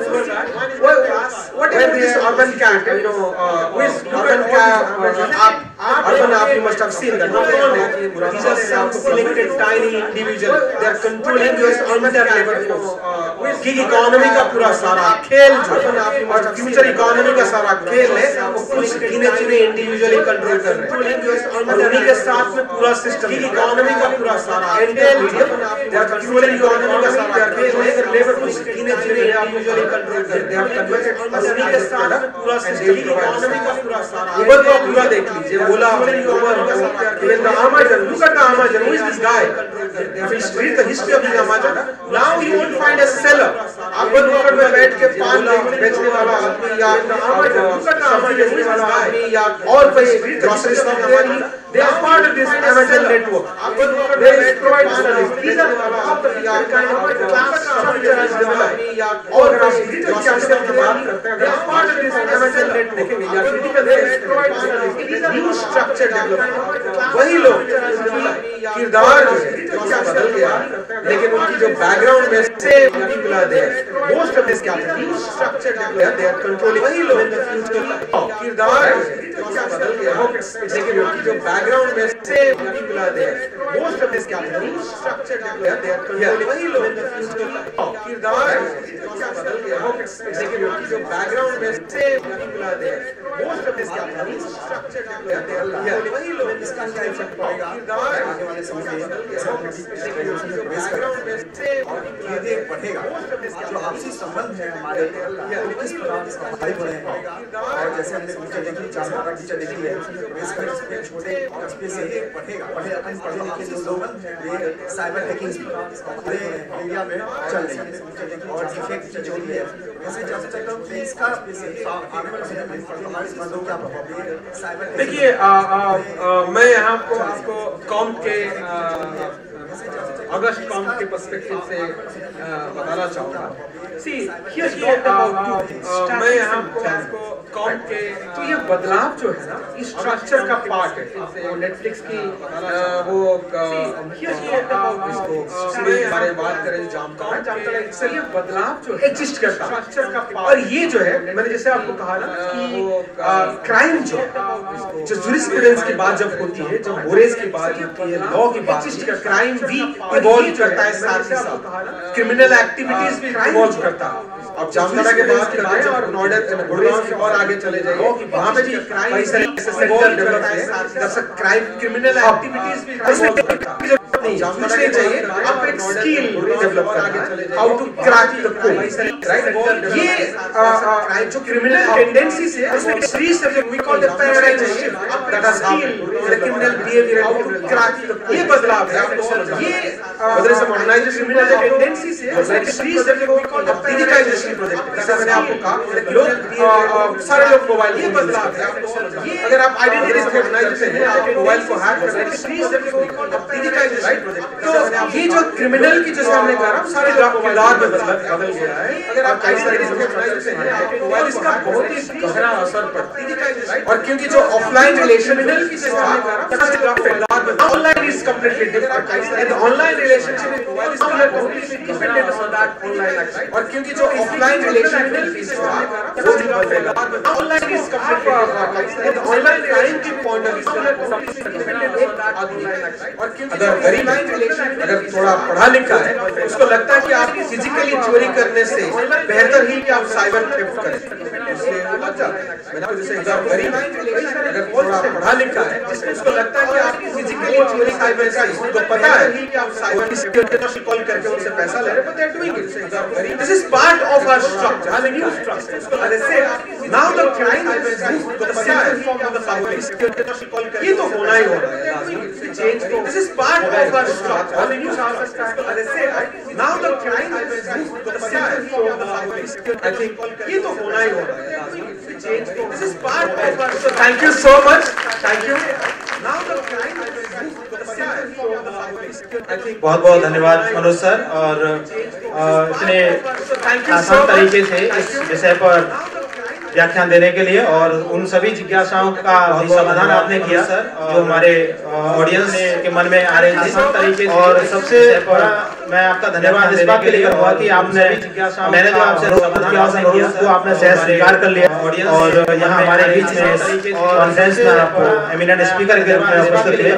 what is this urban cat you know who is urban cat आप urban आप you must have seen that these are some selected tiny individual they are controlling your entire labor force gig economy का पूरा सारा खेल जो और future economy का सारा खेल है वो कुछ गिने चुने इंडिविजुअली कंट्रोल कर रहे हैं और उन्हीं के साथ में पूरा सिस्टम गिग इकोनॉमी का पूरा सारा खेल जो they are controlling इकोनॉमी का सारा खेल है लेबर कुछ गिने चुने इंडिविजुअली कंट्रोल कर रहे हैं they have converted और उन्हीं के साथ में पूरा सिस्टम गिग इकोनॉमी का पूरा सारा उबर का पूरा देख लीजिए ओला Then the Amazon, look at the Amazon. Who is this guy? If you read the history of the Amazon, now you won't find a seller. आप बंद में बैठ के पान बेचने वाला आदमी या look at the Amazon, who is this guy? या और कोई grocery store they are part of this Amazon network. They provide service. These are all the kind of class structure as developed. और grocery store की बात करते हैं. They are part of this Amazon network. देखेंगे या critical they provide service. These are new structure developed. वही लोग किरदार जो बदल गया लेकिन उनकी जो बैकग्राउंड में से people are there most of this new structure developed they are controlling वही लोग किरदार जो बदल गया लेकिन उनकी जो बैकग्राउंड में से people are there most of this new structure developed they are controlling वही लोग किरदार जो बदल गया लेकिन उनकी जो बैकग्राउंड में से people are there most of this new structure developed they are controlling वही लोग इसका क्या इफेक्ट पड़ेगा आगे वाले समय में बैकग्राउंड में से धीरे बढ़ेगा जो आपसी संबंध है हमारे वो किस प्रकार से प्रभावित हो रहे हैं और जैसे हमने टीचर देखी 4 बार टीचर देखी है बेसिकली छोटे कस्बे से बढ़ेगा पढ़े लिखे जो लोग ये साइबर हैकिंग पूरे इंडिया में चल रही है और डिफेक्ट जो भी है वैसे जब तक इसका आगे हमारे समाजों का प्रभाव साइबर देखिए मैं यहाँ आपको कॉम के अगस्त कॉम के पर्सपेक्टिव से बताना चाहूँगा मैं यहाँ आपको कॉम के तो ये बदलाव जो है ना इस स्ट्रक्चर का पार्ट है वो नेटफ्लिक्स की वो बारे में बात करें जामता ये बदलाव जो एग्जिस्ट करता है स्ट्रक्चर का पार्ट और ये जो है मैंने जैसे आपको कहा ना कि क्राइम जो जूरिस्प्रूडेंस की बात जब होती है जब मोरेज की बात होती है लॉ की बात क्राइम भी इवॉल्व करता है साथ ही साथ क्रिमिनल एक्टिविटीज भी इवॉल्व करता है अब जामताड़ा के बात करते हैं और नॉर्डर गुड़गांव से और आगे चले जाइए वहाँ पे भी कई सारे सेंटर डेवलप है जैसे क्राइम क्रिमिनल एक्टिविटीज भी इवॉल्व करता है पूछने चाहिए आप एक स्किल डेवलप करना how to crack the code right ये जो क्रिमिनल टेंडेंसीज है उसमें three subject we call the paradigm shift that is skill the criminal behaviour how to crack the code ये बदलाव है ये बदले से मॉडर्नाइजेशन क्रिमिनल टेंडेंसीज है उसमें three subject we call the digitisation project जैसे मैंने आपको कहा लोग सारे लोग मोबाइल ये बदलाव है अगर आप आइडेंटिटी थेफ्ट नहीं करते हैं आप मोबाइल को हैक कर रहे हैं three subject we call the digitisation तो ये जो क्रिमिनल की जैसे हमने कहा सारे किरदार में बदल गया है अगर आप कई सारे मोबाइल इसका बहुत ही गहरा असर पड़ता है और क्योंकि जो ऑफलाइन रिलेशन की जैसे हमने कहा online is completely different and online relationship dependent on that online और क्योंकि जो ऑफलाइन रिलेशन वो भी बदलेगा online is completely and online crime की पॉइंट ऑफ व्यू और क्योंकि अगर थोड़ा पढ़ा लिखा है उसको लगता है कि आप फिजिकली चोरी करने से बेहतर ही कि आप साइबर थेफ्ट करें इसलिए मैंने जैसे गरीब अगर थोड़ा पढ़ा लिखा है जिसमें उसको लगता है कि आप फिजिकली चोरी साइबर का इसको पता है कि आप साइबर की सिक्योरिटी कॉल करके उनसे पैसा ले रहे हैं, but they are doing it. This is part of our structure. As a new structure. As I said, now the crime is moved to the civil form of the public security call करके ये तो होना ही होगा. This is part of our structure. As a new structure. As I said, now the crime is moved to the civil form of the public security. I think ये तो होना ही होगा. This is part of our structure. Thank you so much. Thank you. Now the crime is moved to the civil form of the public security. I think बहुत बहुत धन्यवाद Manoj sir और इतने आसान तरीके से इस विषय पर व्याख्यान देने के लिए और उन सभी जिज्ञासाओं का समाधान आपने किया सर जो हमारे ऑडियंस के मन में आ रहे थे तरीके से। और सबसे बड़ा मैं आपका धन्यवाद इस बात के लिए करूँगा कि आपने मैंने जो आपसे समाधान किया वो आपने सहज स्वीकार कर लिया और यहाँ हमारे बीच में कॉन्फ्रेंस में आपको एमिनेंट स्पीकर के रूप में उपस्थित हुए।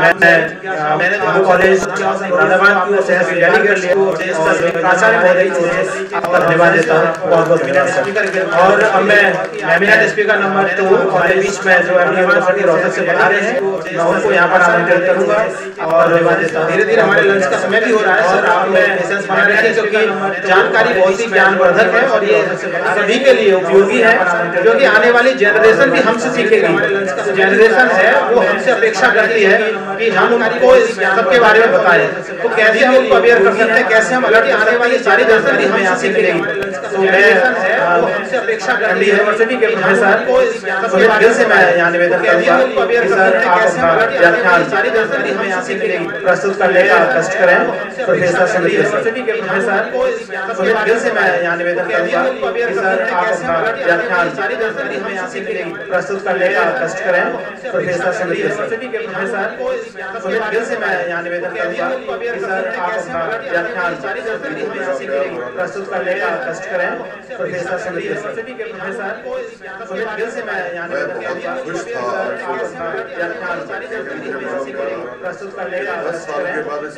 मैंने कॉलेज मुरादाबाद को सहज स्वीकार कर लिया आचार्य महोदय को आपका धन्यवाद देता हूँ बहुत बहुत स्पीकर के। और अब मैं एमिनेंट स्पीकर नंबर 2 हमारे बीच में जो यूनिवर्सिटी रोहतक से बता रहे हैं मैं उनको यहाँ पर आमंत्रित करूँगा और धन्यवाद देता हूँ। धीरे धीरे हमारे लंच का समय भी हो रहा है सर, आपने सेशंस बना रहे हैं क्योंकि जानकारी बहुत ही ज्ञानवर्धक है और ये सभी के लिए उपयोगी है क्योंकि आने वाली जनरेशन भी हमसे सीखेगी। जनरेशन है वो हमसे अपेक्षा करती है कि हम उनको सबके बारे में बताएं, तो कैसे हम उनको अवेयर कर सकते हैं, कैसे हम अलग आने वाली सारी जानकारी हमें यहाँ से मिलेगी। तो मैं हमसे अपेक्षा कर रही यूनिवर्सिटी के प्रोफेसर दिल से मैं यहाँ निवेदन करूँगा कि सर आप अपना व्याख्यान सारी जानकारी हमें यहाँ से मिलेगी प्रस्तुत करने का कष्ट करें। प्रोफेसर यूनिवर्सिटी के प्रोफेसर दिल से मैं यहाँ निवेदन करूँगा कि सर आप अपना व्याख्यान सारी जानकारी हमें यहाँ से मिलेगी प्रस्तुत करने का कष्ट करें। प्रोफेसर यूनिवर्सिटी के प्रोफेसर दिल से मैं यहाँ निवेदन करूँगा कि सर आप अपना व्याख्यान सारी जानकारी हमें यहाँ से मिलेगी प्रस्तुत करने का कष्ट करें। प्रोफेसर यूनिवर्सिटी के प्रोफेसर दिल से मैं यहाँ निवेदन करूँगा कि सर आप अपना व्याख्यान सारी जानकारी हमें यहाँ से मिलेगी प्रस्तुत करने का कष्ट करें।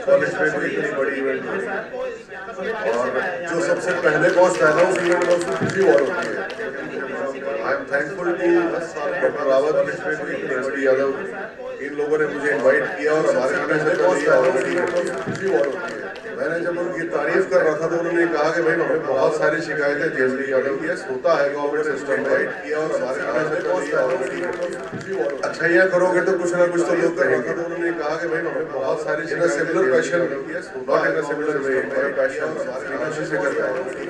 जो सबसे पहले पहुंच रहा है उस इवेंट में उसको खुशी और होती है। I am thankful to doctor Rawat Yadav, इन लोगों ने मुझे इनवाइट किया और हमारे पहले पहुंच रहा है खुशी और होती है। मैंने जब उनकी तारीफ कर रहा था तो उन्होंने कहा कि भाई हमें बहुत सारी शिकायतें जेलरी यादव की होता है गवर्नमेंट सिस्टम इनवाइट किया और हमारे पहले पहुंच रहा है अच्छा यह करोगे तो कुछ ना कुछ तो लोग करेंगे। तो उन्होंने कहा कि भाई हमें बहुत सारी similar passion not in a similar way passion खुशी से करता है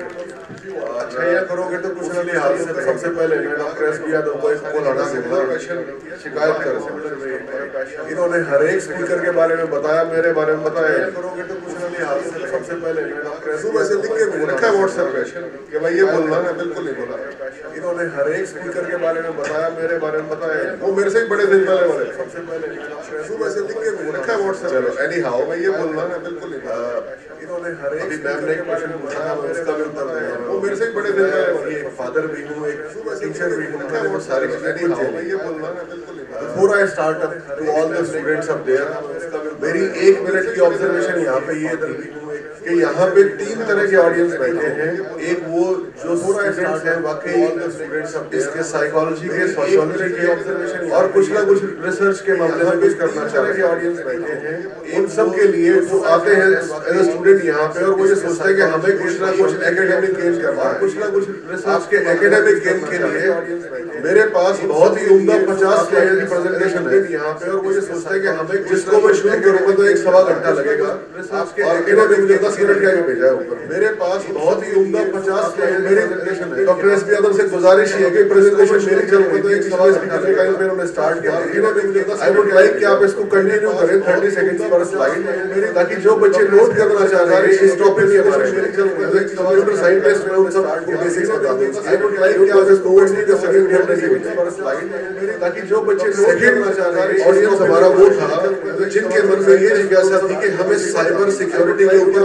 अच्छा यह करोगे तो कुछ ना कुछ सबसे पहले डॉक्टर एसपी यादव को एक कॉल आना सिमिलर पैशन शिकायत कर इन्होंने हर एक स्पीकर के बारे में बताया, मेरे बारे में बताया करोगे तो कुछ ना नहीं सबसे पहले सुबह से लिख के मुझे रखा व्हाट्सएप पे कि भाई ये बोलना मैं बिल्कुल नहीं बोला। इन्होंने हर एक स्पीकर के बारे में बताया, मेरे बारे में बताया, वो मेरे से बड़े दिन पहले वाले सबसे पहले सुबह से लिख के मुझे रखा व्हाट्सएप चलो एनी हाउ मैं ये बोलना मैं बिल्कुल नहीं बोला। इन्होंने हर एक मैम ने क्वेश्चन पूछा मैं उसका भी उत्तर दिया, वो मेरे से बड़े दिन पहले वाले एक फादर भी हूँ एक टीचर भी हूँ, मैंने वो सारी चीजें एनी हाउ मैं ये बोलना मैं बिल्कुल नहीं बोला। Before I start up to all the students up there, मेरी 1 मिनट की ऑब्जर्वेशन यहाँ पे ये थी कि यहाँ पे 3 तरह के ऑडियंस बैठे हैं। एक वो जो स्टूडेंट्स हैं वाकई स्टूडेंट्स इसके साइकोलॉजी के सोशियोलॉजी के ऑब्जर्वेशन और कुछ ना कुछ रिसर्च के मामले में कुछ करना चाह रहे हैं ऑडियंस बैठे हैं। उन सब के लिए जो आते हैं एज ए स्टूडेंट यहाँ पे और वो ये सोचते हैं कि हमें कुछ ना कुछ एकेडमिक गेन करना है, कुछ ना कुछ रिसर्च के एकेडमिक गेन के लिए मेरे पास बहुत ही उम्दा 50 स्लाइड की प्रेजेंटेशन है यहाँ पे और वो ये सोचते हैं कि हमें जिसको मैं शुरू करूँगा तो 1-1.25 घंटा लगेगा और एकेडमिक मुझे 10 मिनट का भेजा है ऊपर। मेरे पास बहुत ही उम्दा 50 स्लाइड मेरी प्रेजेंटेशन है। डॉक्टर एसपी यादव से गुजारिश है कि प्रेजेंटेशन मेरी चलूंगी तो 1 स्पीकर के टाइम पे उन्होंने स्टार्ट किया। आई वुड लाइक कि आप इसको कंटिन्यू करें 30 सेकंड्स पर स्लाइड ताकि जो बच्चे नोट करना चाह रहे हैं इस टॉपिक के बारे में कंप्यूटर साइंटिस्ट में उन सब आपको बेसिक्स बता दूं। आई वुड लाइक कि आप इसको वर्ड्स के सेकंड पर स्लाइड ताकि जो बच्चे नोट करना चाह रहे हैं ऑडियंस हमारा वो था जिनके मन में ये जिज्ञासा थी कि हमें साइबर सिक्योरिटी के ऊपर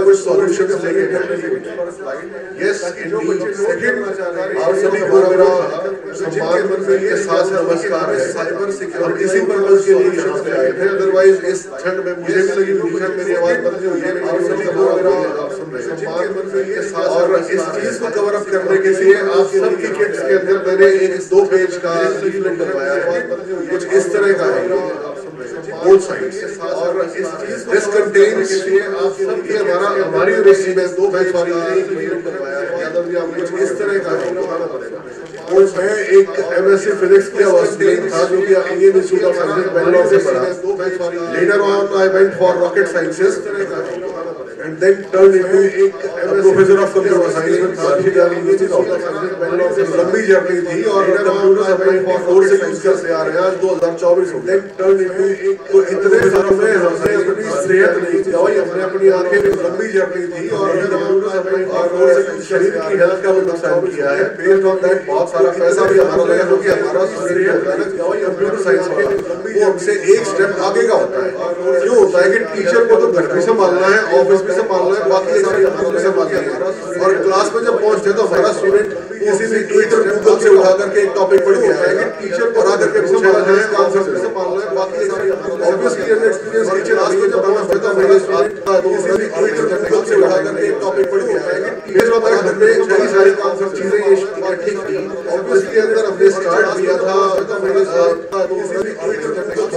कुछ सॉल्यूशंस लेके यस इंडीड। सेकंड, आप सभी को मेरा सम्मान के साथ नमस्कार है। साइबर सिक्योरिटी इसी पर्पस के लिए यहाँ पे आए थे, अदरवाइज इस ठंड में मुझे भी लगी हुई है, मेरी आवाज बदली हुई है, आप सभी को मेरा आप सुन रहे हैं सम्मान के साथ। और इस चीज को कवर अप करने के लिए आप सबकी किट्स के अंदर मैंने एक 2 पेज का लीफलेट बनवाया है, कुछ इस तरह का है, both sides। और इस चीज दिस कंटेन्स आप सबकी हमारी यूनिवर्सिटी में 2 पेज वाली लीफलेट बनवाया है, यादव जी आप कुछ इस तरह का है। और मैं एक MSc फिजिक्स के स्टूडेंट था जो कि Indian Institute of Science Bangalore से पढ़ा। Later on I went for rocket sciences and then turned into a professor of computer science with Sarthi University of Bangalore से लंबी जर्नी थी और कंप्यूटर सप्लाई फॉर 4 से यूज करते आ रहे हैं, आज 2024 हो गया। turned into तो इतने सालों में हमने अपनी सेहत नहीं दवाई, हमने अपनी आंखें में लंबी जर्नी थी और कंप्यूटर सप्लाई फॉर 4 से शरीर की हेल्थ का भी नुकसान किया है। बेस्ड ऑन दैट बहुत सारा पैसा भी हमारा लगा, क्योंकि हमारा कंप्यूटर साइंस का वो हमसे एक स्टेप आगे का होता है। क्यों होता है कि टीचर को तो घर भी संभालना है, ऑफिस भी संभालना है, बाकी सारी चीजें संभालना है। और क्लास में जब पहुंचते हैं तो हमारा स्टूडेंट किसी भी ट्विटर गूगल से उठा करके एक टॉपिक पढ़ गया है कि टीचर को आ करके संभालना है, कॉन्सेप्ट भी संभालना है, बाकी सारी ऑब्वियसली एक्सपीरियंस की क्लास में जब पहुंचते हैं तो मेरे स्टूडेंट किसी भी ट्विटर गूगल से उठा करके एक टॉपिक पढ़ गया है कि टीचर को हमने कई सारी कॉन्सेप्ट चीजें ये ठीक थी। ऑब्वियसली अंदर हमने स्टार्ट किया था तो मेरे किसी भी ट्विटर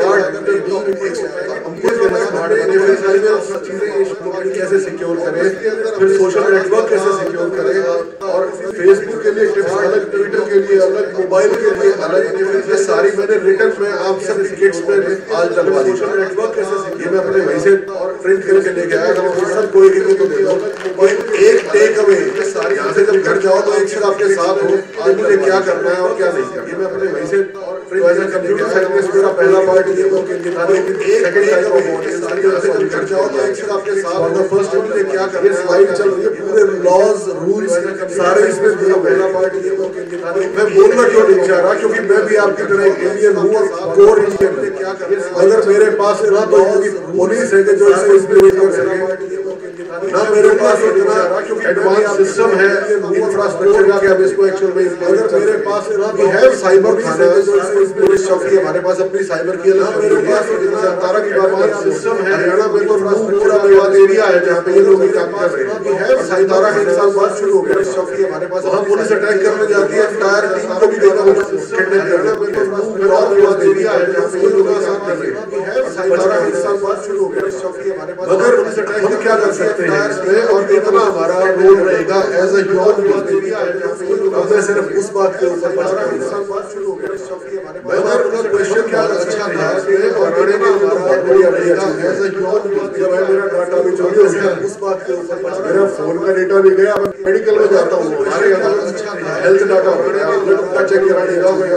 कैसे सिक्योर करें, फिर सोशल नेटवर्क कैसे सिक्योर करें, और फेसबुक के लिए टिप्स अलग, ट्विटर के लिए अलग, मोबाइल के लिए अलग, ये सारी मैंने रिटर्न में आप सब टिकट्स पे आज डलवा दी। सोशल नेटवर्क कैसे ये मैं अपने वहीं से प्रिंट करके लेके आया था, सब कोई तो दे दो। एक टेक अवे सारी यहाँ से जब घर जाओ तो एक चीज आपके साथ हो, आज मुझे क्या करना है और क्या नहीं करना, ये मैं अपने वहीं से कंप्यूटर साइंस मेरा पहला पार्ट ये था। लेकिन सेकंड टाइप ऑफ सारी यहाँ से जब घर जाओ तो एक चीज आपके साथ हो, फर्स्ट मुझे क्या करना है, स्लाइड चल रही है, पूरे लॉज रूल्स सारे इसमें दिए हुए हैं। मैं बोलना क्यों नहीं चाह रहा, क्योंकि मैं भी आपकी तरह एक इंडियन हूँ और कोर इंडियन। अगर मेरे पास ना तो पुलिस है कि जो इसको इम्प्लीमेंट कर सके, ना मेरे पास इतना एडवांस सिस्टम है इंफ्रास्ट्रक्चर का कि हम इसको एक्चुअल में अगर मेरे पास वी हैव साइबर थाना, पुलिस चौकी हमारे पास अपनी साइबर की अलग, मेरे पास इतना तारा की बात सिस्टम है। हरियाणा में तो पूरा मेवात एरिया है जहाँ पे ये लोग काम कर रहे हैं। वी हैव साइतारा के साथ बात शुरू हो गया, पुलिस चौकी हमारे पास, वहाँ पुलिस अटैक करने जाती है, फायर टीम को भी देखा किडनैप करना, पूरा मेवात एरिया है जहाँ पे ये लोग काम कर रहे हैं। वी हैव साइतारा के साथ बात शुरू हो गया, पुलिस चौकी हमारे पास, मगर हम क्या कर सकते हैं इसमें, और कितना हमारा रोल रहेगा एज अ ह्यूमन बीइंग। अब मैं सिर्फ उस बात के ऊपर बात शुरू हो गया, मगर उनका क्वेश्चन क्या अच्छा था और आने के लिए बहुत बढ़िया रहेगा एज अ ह्यूमन बीइंग। जब मेरा डाटा भी चोरी हो गया, उस बात के ऊपर मेरा फोन का डेटा भी गया, मैं मेडिकल में जाता हूँ, हमारे यहाँ हेल्थ डाटा चेक कराने जाओ, मेरा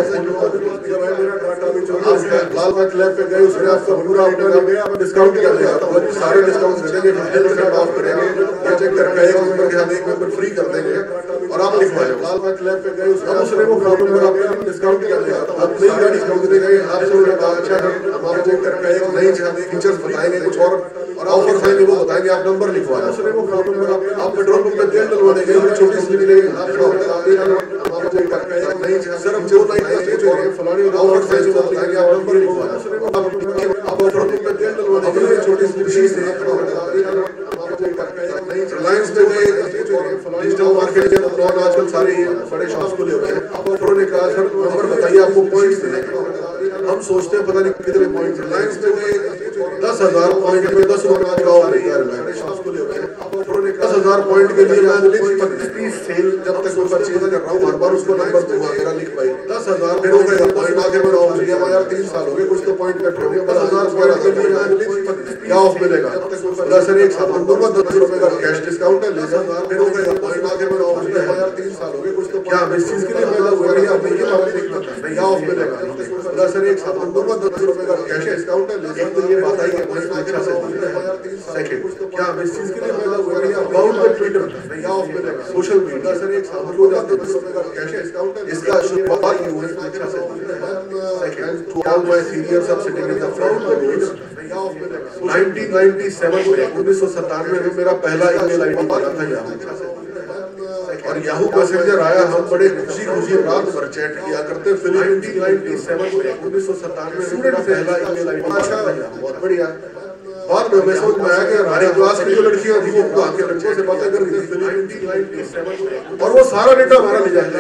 डाटा भी चोरी हो गया, लाल बाग लैब पे गए, उसने आपका पूरा डेटा गया, डिस्काउंट क्या ले आता हूँ, सारे डिस्काउंट देंगे, हेल्थ कार्ड ऑफ करेंगे, चेक करके एक मेंबर के साथ एक मेंबर फ्री कर देंगे और आप लिखवा लो। लाल बाग लैब पे गए, उसने वो प्रॉब्लम में आपका डिस्काउंट क्या ले आता हूँ, आप नई गाड़ी खरीद दे गए, आपसे अच्छा हमारे चेक करके एक नई फीचर्स बताएंगे, कुछ और ऑफर आएंगे वो बताएंगे, आप नंबर लिखवा लो। उसने वो प्रॉब्लम में आप पेट्रोल पंप पे तेल डलवा देंगे, छोटी सी मिलेगी, आप चेक करके नहीं सिर्फ जो नहीं फलानी ऑफर आएंगे वो बताएंगे, आप नंबर लिखवा लो। आप पेट्रोल पंप पे तेल डलवा देंगे, छोटी सी चीज है, रिलायंस में गए, डिजिटल मार्केट के नॉन आजकल सारे बड़े शॉप्स खुले हुए हैं। उन्होंने कहा सर नंबर बताइए, आपको पॉइंट्स देने। हम सोचते हैं पता नहीं कितने पॉइंट्स, रिलायंस में गए 10,000 पॉइंट में 10 रुपए का ऑफ देगा, रिलायंस शॉप्स खुले हुए हैं। 10,000 पॉइंट के लिए मैं सेल जब तक मैं परचेज कर रहा हूँ हर बार उसको नंबर दूंगा, मेरा लिख पाई 10,000 फिर हो गया पॉइंट आके मैं ऑफ लिया, यार 3 साल हो गए, कुछ तो पॉइंट कट हो गया, 10,000 पॉइंट के लिए क्या ऑफ मिलेगा, सर एक सामान दूंगा 10 रुपए का कैश डिस्काउंट है, ले फिर हो गया पॉइंट आके मैं ऑफ लिया, यार 3 साल हो गए, कुछ तो क्या इस चीज के लिए फायदा हुआ है, आप देखिए क्या ऑफ मिलेगा, सर एक सामान दूंगा 10 रुपए का कैश डिस्काउंट है, एक तो ये बात आई है अच्छा से। सेकंड क्या इस चीज के लिए फायदा हुआ है, अबाउट द ट्विटर क्या ऑफ मिलेगा, सोशल मीडिया, सर एक सामान को 10 रुपए का कैश डिस्काउंट है, इसका शुरुआत ये हुई अच्छा से। Second to all my seniors of sitting in the front 1997 में 1997 में मेरा पहला ईमेल आईडी पाया था याहू और याहू मैसेंजर आया। हम बड़े खुशी रात भर चैट किया करते। फिर 1997 में 1997 में मेरा पहला ईमेल आईडी पाया था। बहुत बढ़िया। बाद में मैं समझ में आया कि हमारी क्लास की जो लड़कियां थी वो आके लड़कों से बातें कर रही थी और वो सारा डेटा हमारा ले जाएगा।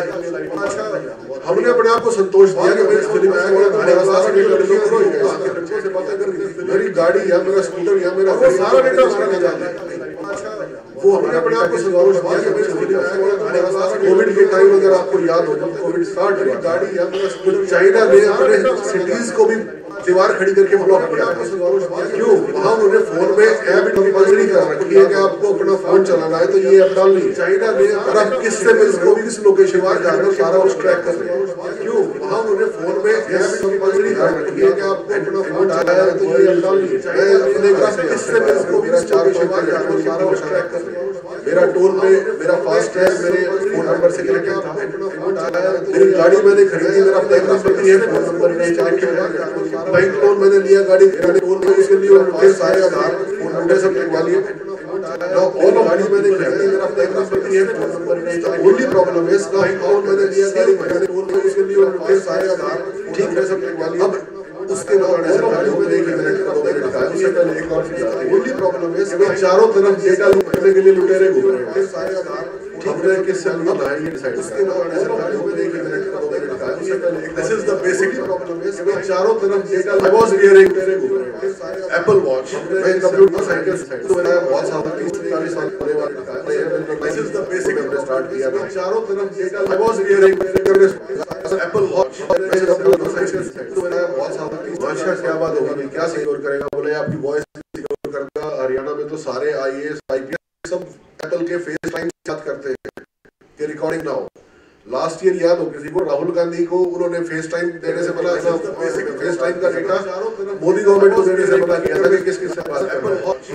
हमने अपने आप को संतोष दिया कि भाई इस फिल्म में आया हमारे सारा डेटा लड़कों से बातें कर रही थी। मेरी गाड़ी या मेरा स्कूटर या मेरा वो सारा डेटा हमारा ले जाएगा। वो हमने अपने आप को संतोष दिया कि भाई इस फिल्म में आया हमारे सारा कोविड के टाइम अगर आपको याद हो जब कोविड स्टार्ट हुई गाड़ी या मेरा स्कूटर चाइना ने अपने सिटीज को भी दीवार खड़ी करके ब्लॉक किया। क्यों? वहाँ उन्होंने फोन में ऐप कंपल्सरी कर रखी है कि आपको अपना फोन चलाना है तो ये ऐप डालनी है। चाइना ने और आप किससे मिलकर किस लोकेशन पर जा रहे हो सारा उस ट्रैक कर रहे हो। क्यों? वहाँ उन्होंने फोन में ऐप कंपल्सरी कर रखी है कि आपको अपना फोन चलाना है तो ये ऐप डालनी है। मैं अपने किससे मिलकर किस लोकेशन पर जा रहे हो सारा उस ट्रैक कर रहे हो। मेरा टोल पे मेरा फास्ट टैग मेरे फोन नंबर से कनेक्टेड था। मेरी गाड़ी मैंने खरीदी मेरा बैंक नंबर भी है फोन नंबर नहीं कनेक्टेड है। बैंक लोन मैंने लिया गाड़ी टोल पे इसके लिए फिर सारे आधार फोन नंबर सब लगवा लिए। और गाड़ी मैंने खरीदी मेरा बैंक नंबर भी है फोन नंबर नहीं। ओनली प्रॉब्लम है इसका बैंक लोन मैंने लिया गाड़ी मैंने टोल पे इसके लिए फिर सारे आधार ठीक है सब लगवा लिए। अब उसके बाद गाड़ी में देखिए मिनट का 2 मिनट का उससे पहले एक और चीज ओनली प्रॉब्लम है इसमें चारों तरफ डेटा लूट करने के लिए लुटेरे घूम रहे हैं। फिर सारे आधार ठीक है किससे लूट है ये डिसाइड उसके बाद गाड़ी में देखिए मिनट का 2 मिनट का उससे पहले this is the basic problem है इसमें चारों तरफ डेटा आई वाज वियरिंग लुटेरे घूम रहे हैं। एप्पल वॉच मैं कंप्यूटर साइकिल तो मैंने बहुत साल 30-40 साल होने वाले दिस इज द बेसिक हमने स्टार्ट किया था। चारों तरफ data I was wearing Apple watch मैं कंप्यूटर साइकिल तो मैंने बहुत साल बादशाह क्या बात होगी क्या सिक्योर करेगा बोले आपकी वॉइस सिक्योर करेगा। हरियाणा में तो सारे आईएएस आईपीएस सब एप्पल के फेस टाइम बात करते हैं कि रिकॉर्डिंग ना हो। लास्ट ईयर याद हो किसी को राहुल गांधी को उन्होंने फेस टाइम देने से मना किया। फेस टाइम का डेटा मोदी गवर्नमेंट को देने से मना किया था कि किस किस से बात करें।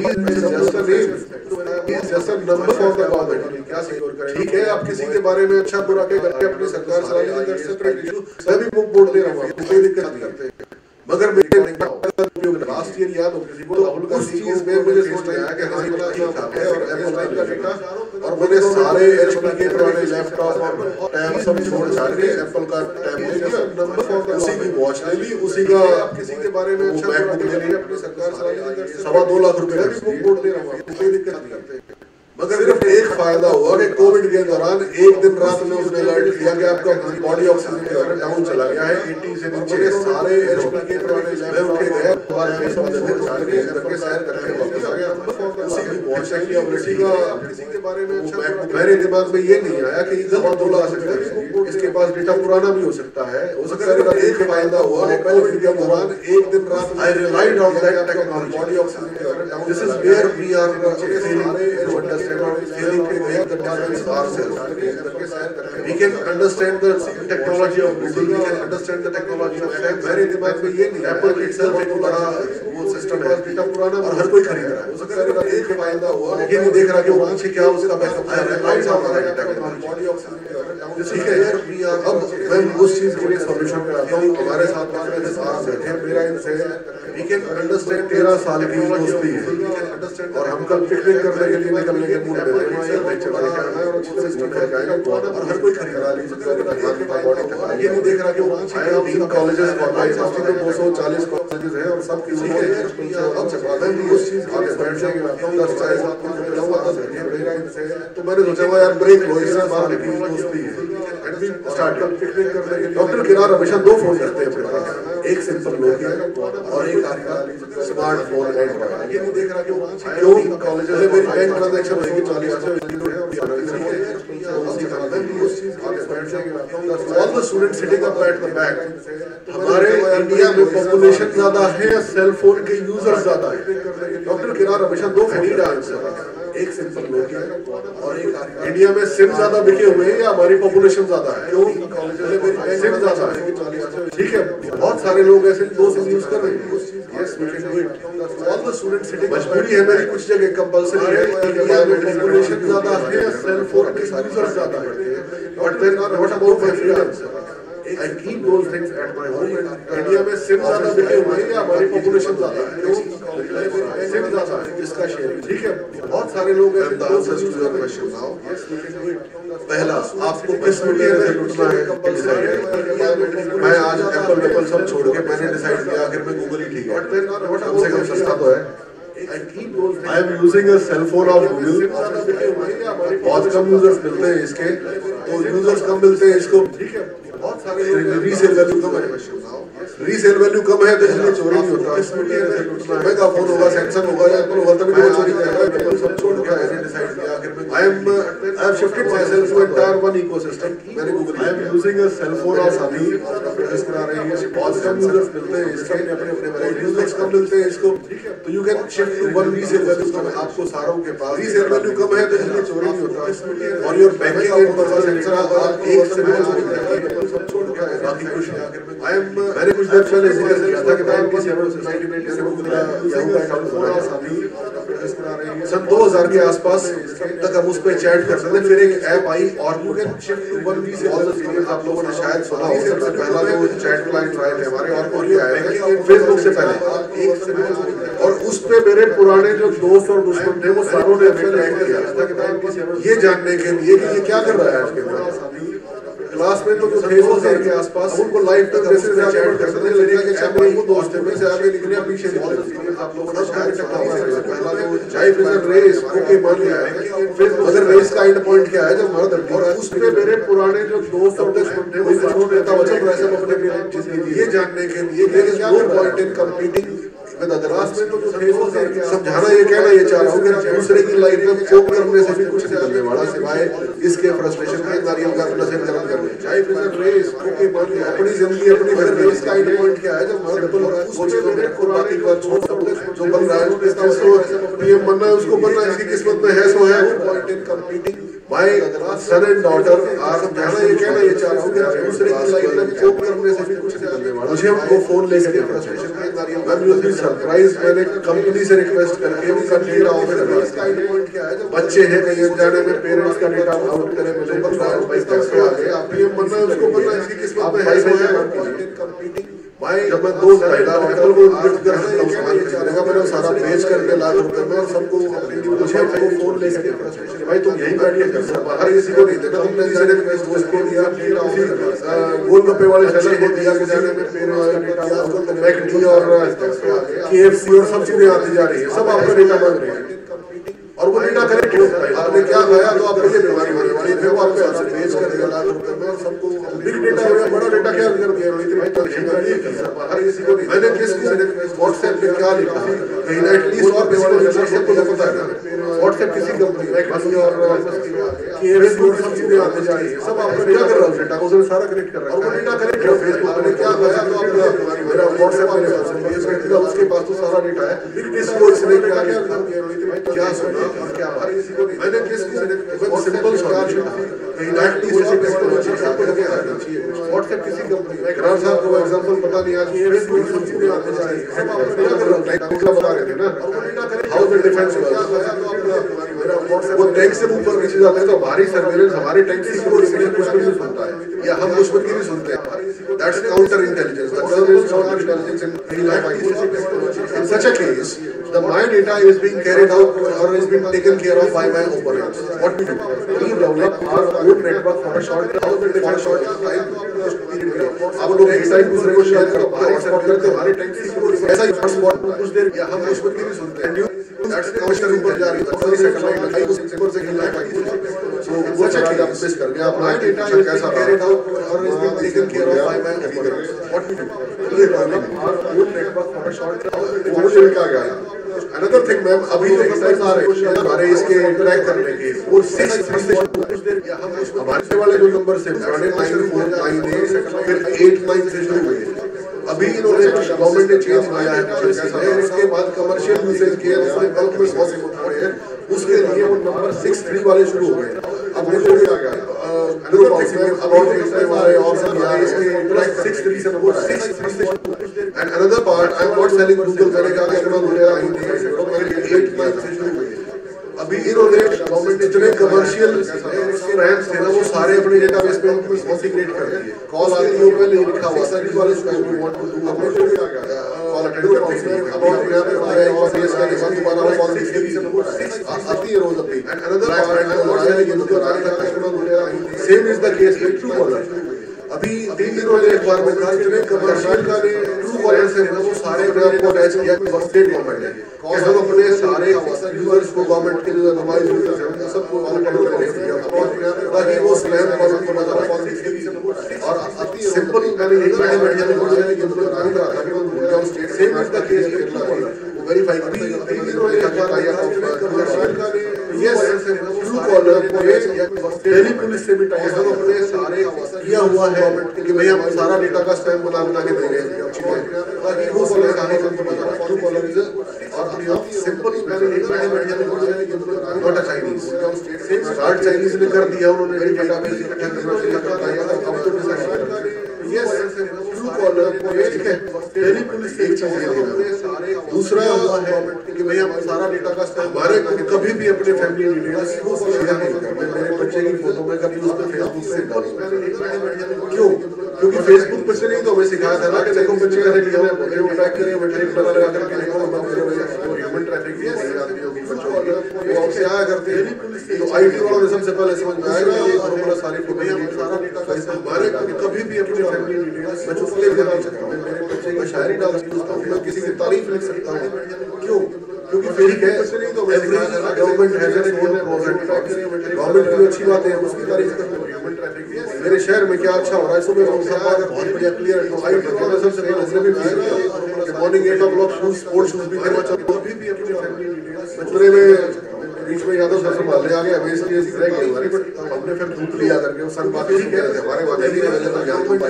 नंबर फॉर द गवर्नमेंट क्या सिक्योर करेगा। ठीक है आप किसी के बारे में अच्छा बुरा करके अपनी सरकार चलाने कर सकते हैं। मैं भी बुक बोर्ड दे रहा हूँ कोई दिक्कत नहीं करते मगर मेरे लास्ट ईयर याद हो किसी को राहुल गांधी को में मुझे सोच आया कि हाँ ये ठीक है और एप्पल टाइम का डेटा और मैंने सारे एचपी के पुराने लैपटॉप और टैब सब छोड़ छाड़ के एप्पल का टैब ले लिया नंबर फॉर उसी की वॉच ले ली उसी का किसी के बारे में अच्छा मैकबुक ले लिया अपनी सरकार चलाने कर 2.25 लाख रुपए का बुक बोर्ड दे रहा हूँ कोई दिक्कत नहीं करते। मगर सिर्फ एक फायदा हुआ कि कोविड के दौरान एक दिन रात में उसने अलर्ट किया कि आपका बॉडी ऑक्सीजन लेवल डाउन चला गया है 80 से नीचे। सारे एचपी के पुराने लैब उठे गए बाद में सब छाड़ के घर के सैर करके वापस आ गया। उसी की वॉच की एबिलिटी का किसी के बारे में अच्छा मेरे दिमाग में ये नहीं आया कि 2.25 लाख सकता है इसके पास डेटा पुराना भी हो सकता है। हो सकता है एक फायदा हुआ कोविड के दौरान एक दिन रात I relied on that technology body oxygen level down. This is where we are feeling feeling the difference ourselves. We can understand the technology of Google. We can understand the technology of Apple. मेरे दिमाग में ये नहीं Apple itself एक बड़ा वो system है data पुराना और हर कोई खरीद रहा है। उसका एक फायदा हुआ ये नहीं देख रहा कि वो पीछे क्या उसका बैकअप है। बॉडी ऑक्सीजन ठीक है यार अब मैं उस चीज के लिए सॉल्यूशन पे आता हूँ। हमारे साथ बैठे मेरा इनसे we can understand 13 साल की दोस्ती है और हम कल पिकनिक करने के लिए निकलने के मूड में और हर कोई खरीदा ली ये नहीं देख रहा कि वो 3 कॉलेजेस तो 240 कॉलेजेस हैं और सब किसी के उस चीज आगे बैठ जाएंगे तो मैंने सोचा हुआ यार ब्रेक लो इससे बाहर निकली दोस्ती है। डॉक्टर किरार हमेशा 2 फोन रखते हैं अपने पास एक सिंपल नोकिया और एक आपका स्मार्टफोन एंड्रॉइड। ये नहीं देख रहा कि क्यों कॉलेजेस में मेरी बैंक ट्रांजैक्शन होगी 40 all the students sitting up at the back. हमारे इंडिया में पॉपुलेशन ज्यादा है या सेल फोन के यूजर्स ज्यादा है। डॉक्टर किरार हमेशा 2 फोन आंसर एक सिंपल नोकिया और एक इंडिया में सिम ज्यादा बिके हुए हैं या हमारी पॉपुलेशन ज्यादा है। क्यों सिम ज्यादा है ठीक है बहुत सारे लोग ऐसे 2 सिम यूज कर रहे हैं। Yes we can do it all the students sitting मजबूरी है मेरी कुछ जगह कंपलसरी है इंडिया में पॉपुलेशन ज्यादा है या सेल फोन के यूजर्स ज्यादा है। But then what about my freedom I keep those things at my home. India में सिम ज्यादा बिके हुए हैं या हमारी पॉपुलेशन ज्यादा है? सिम ज्यादा है, जिसका शेयर ठीक है। बहुत सारे लोग हैं। पहला, आपको किस मीडिया में लुटना है डिसाइड। मैं आज एप्पल सब छोड़ के मैंने डिसाइड किया आखिर में गूगल ही ठीक है, कम से कम सस्ता तो है। I am using a cell phone of Google। बहुत कम यूजर्स मिलते हैं इसके, तो यूजर्स कम मिलते हैं इसको, बहुत सारे रीसेल वैल्यू कम है। रीसेल वैल्यू कम है तो इसलिए चोरी नहीं होता। महंगा फोन होगा, सैमसंग होगा या एप्पल होगा तभी वो चोरी करेगा। सब छोड़ के ऐसे डिसाइड किया आखिर में I have shifted myself to entire one ecosystem। मैंने Google I am using a cell phone of Sony use करा रही है। बहुत कम यूजर्स मिलते हैं इसके, अपने यूजर्स कम मिलते हैं इसको, तो you can shift to one resale value कम है। आपको सारों के पास रीसेल वैल्यू कम है तो इसलिए चोरी नहीं होता। और your banking and purpose sensor आप एक से चोरी करेंगे, सब छोड़ के बाकी कुछ मैंने कुछ देर पहले जिक्र किया था कि 97 से गूगल याहू का अकाउंट खोला है। सन 2000 के आसपास तक हम उस पर चैट कर सकते, फिर एक ऐप आई और you can shift to one वी से ऑल द फीचर्स आप लोगों ने शायद सुना हो। सबसे पहला जो चैट क्लाइंट आए थे हमारे और कोई आया है फेसबुक से पहले, और उस पे मेरे पुराने जो दोस्त और दुश्मन थे वो सारों ने हमें ट्रैक किया ये जानने के लिए कि ये क्या कर रहा है आज के दिन। क्लास में तो जो थे 2000 के आसपास उनको लाइव तक बेसिस पे चैट करते थे, लेकिन कि सब वो दोस्त थे में से आगे निकले पीछे निकले। आप लोगों ने शायद पहला जो life is a race okay मान लिया है। फिर अगर रेस का एंड पॉइंट क्या है जब मर्द और उस पे मेरे पुराने जो दोस्त और दुश्मन थे वो सारों ने तवज्जो वैसे अपने ये जानने के लिए there is no point in competing with others में तो जो थे वो समझाना ये कहना ये चाह रहा हूं कि दूसरे की लाइफ में फोक करने से भी कुछ निकलने वाला सिवाय इसके फ्रस्ट्रेशन के नारियल का नशे करम करने। Life is a race okay मान लिया अपनी जिंदगी अपनी हर रेस का एंड पॉइंट क्या है जब सिंपल वो चीजों में पुरानी बात छोड़ सकते जो बन रहा है जिसको पीएम बनना है उसको बनना है, इसकी किस्मत में है सो है। Point in competing My son and daughter are कहना ये कहना ये चाह रहा हूँ कि दूसरे की लाइफ में फोक करने से भी कुछ निकलने वाला। मुझे वो फोन लेके फ्रस्ट्रेशन के नारियल मैं यूज भी सरप्राइज मैंने कंपनी से रिक्वेस्ट करके उनका डेटा ऑफ कर दिया। इसका पॉइंट क्या है जब बच्चे हैं कहीं अनजाने में पेरेंट्स का डेटा आउट करे मुझे पता है भाई कैसे आ गए आप पीएम बनना है उसको बनना है, इसकी किस्मत में है सो है। जब मैं 2 एप्पल को गिफ्ट कर सकता हूँ मैंने सारा बेच करके लाख रुपए में और सबको मुझे वो फोन लेके भाई तुम यहीं बैठे कर बाहर किसी को नहीं देना। तुमने किसी ने दोस्त को दिया, गोलगप्पे वाले सेलर को दिया, जाने में पेरेंट्स मैकडी और KFC और सब चीजें आती जा रही है, सब आपका डेटा मांग रहे हैं और वो डेटा करेक्ट होता है। आपने क्या खाया तो आपको ये बीमारी होने वाली है, वो आपको आपसे बेच कर देगा लाख रुपए में और सबको बिग डेटा हो गया, बड़ा डेटा क्या कर दिया इतनी तो बाहर किसी को नहीं। मैंने किसको व्हाट्सएप पे क्या लिखा कहीं ना एटलीस्ट और व्हाट्सएप को पता है व्हाट्सएप किसी कंपनी में और KFC और सब चीजें आते जा रही है, सब आपको डेटा कर रहा है, डेटा को सारा कनेक्ट कर रहा है और वो डेटा कनेक्ट है। फेसबुक मैंने क्या खाया तो आपका मेरा व्हाट्सएप मेरे पास है, इस व्यक्ति का उसके पास तो सारा डेटा है, इसको इसने क्या क्या सुना क्या किसी को मैंने किसको सिंपल सॉल्यूशन कहीं ना एटलीस्ट सबको लगे आना चाहिए। व्हाट्सएप किसी कंपनी में करार साहब को एग्जांपल पता नहीं आज फेसबुक सब चीजें आते जा रही है, सब आप क्या कर रहा है टेक्निकल बता रहे थे ना हाउ द डिफेंस वो टैंक से ऊपर नीचे जाते हैं तो हमारी सर्वेलेंस हमारे टैंक से ऊपर नीचे कुछ भी नहीं सुनता है या हम दुश्मन की भी सुनते हैं। That's counter intelligence, the term is counter intelligence in life. In such a case the my data is being carried out or is being taken care of by my operators. What we do, we develop our own network for a short time. अब लोग एक side दूसरे को share करते हैं, WhatsApp करते हमारे tank से ऐसा ही हॉटस्पॉट कुछ देर या हम दुश्मन की भी सुनते हैं। दैट्स कमिश्नर ऊपर जा रही है तो सैटेलाइट आई को ऊपर से हिला है सो वो चेक आप मिस कर गया अपना डेटा कैसा carried out or is being taken care of by my operators. What we do, we develop our own network for a short time. वो मुझे क्या गया अनदर थिंग मैम अभी जो एक्सरसाइज आ रहे हैं हमारे इसके ट्रैक करने के वो 6 से कुछ देर हमारे वाले जो नंबर से 949 फिर 89 से शुरू हुए। अभी इन्होंने गवर्नमेंट ने चेंज किया है, इसके बाद कमर्शियल यूसेज किया उसने बल्क में बहुत उठाए हैं, उसके लिए वो नंबर 63 वाले शुरू हो गए। अब वो क्या गया अनदर थिंग मैम अबाउट इसके वाले और सब इसके ट्रैक 63 से नंबर 63 से and another part I am not selling Google मैंने कहा कि मैं बोल रहा हूं 8 से शुरू हुई। अभी इन्होंने गवर्नमेंट इतने कमर्शियल स्पैम्स थे ना वो सारे अपने डेटाबेस में इंटीग्रेट कर दिए। कॉल आती है पहले लिखा हुआ सर इस वाले स्कूल में वांट टू डू अपने को क्या गया कॉल अटेंड करते हैं। अब आप यहां पे बताया एक बार केस का निशान दोबारा वो कॉल दिखती है आती है रोज अपनी एंड अनदर पार्ट है ये तो customer same is the case with Truecaller. अभी 3 दिन वाले अखबार में था इतने कमर्शियल का ने ट्रू कॉलर से ना वो सारे अपने आप को अटैच किया स्टेट गवर्नमेंट ने कि हम अपने सारे यूजर्स को गवर्नमेंट के जो हमारे यूजर्स हैं सबको कॉल करेंगे ताकि वो स्पैम कॉल को बता कॉल दिखे और सिंपल मैंने एक महीने बैठ जाने को है कि नहीं करा था कि वो state same is the case Kerala वो वेरीफाई अभी 3 दिन वाले अखबार आया था कमर्शियल का ने यस ट्रू कॉलर को दिल्ली पुलिस से भी टाइप अपने सारे किया हुआ है कि भाई हम सारा डेटा का स्पैम बना के दे रहे हैं ताकि वो कॉलर आने को पता ट्रू कॉलर इज और सिंपल मैंने एक महीने बैठ जाने को है कि not a Chinese start Chinese ने कर दिया उन्होंने डेटाबेस इकट्ठा करना अब तो यस ट्रू कॉलर ठीक है दिल्ली पुलिस एक चीज है दूसरा है कि भाई हम सारा डेटा का हमारे कभी भी अपने फैमिली डिटेल्स को शेयर नहीं करते। मेरे बच्चे की फोटो में कभी उस पर फेसबुक से डालूंगा क्यों क्योंकि फेसबुक पर से नहीं तो हमें सिखाया था ना कि देखो बच्चे का लिया हुआ है वो ट्रैक करें मैट्रिक लगा लगा करके देखो ह्यूमन ट्रैफिक भी नहीं आती होगी बच्चों की वो आपसे आया करते हैं तो आईटी वालों ने सबसे पहले समझ में आएगा ये फॉर्मूला सारी फोटो हम सारा डेटा का हमारे कभी भी अपने फैमिली डिटेल्स बच्चों को ले डाल सकता हूं। मेरे बच्चे की शायरी डाल सकता हूं मैं किसी की तारीफ लिख सकता हूं क्यों क्योंकि फेक है government has its own government की अच्छी बात है उसकी तारीफ करते ह्यूमन ट्रैफिक मेरे शहर में क्या अच्छा हो रहा है सुबह बहुत बढ़िया क्लियर आईटी वालों ने सबसे पहले कि morning 8 o'clock shoes sports shoes भी देना चाहिए कभी भी अपनी फैमिली डिटेल्स बचपने में बीच में यादव सर संभालने आ गए हमें इसलिए रह गई हमारी बट हमने फिर धूप लिया करके सर बात ही कह रहे थे हमारे वाले भी अवेलेबल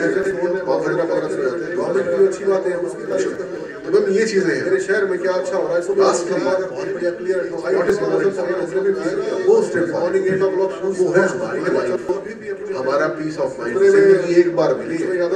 गवर्नमेंट की अच्छी बात है उसकी तारीफ तो मैम ये चीजें हैं मेरे शहर में क्या अच्छा हो रहा है सुबह बहुत बढ़िया क्लियर वो स्टेप मॉर्निंग 8 o'clock शूज वो है हमारा पीस ऑफ माइंड एक बार मिली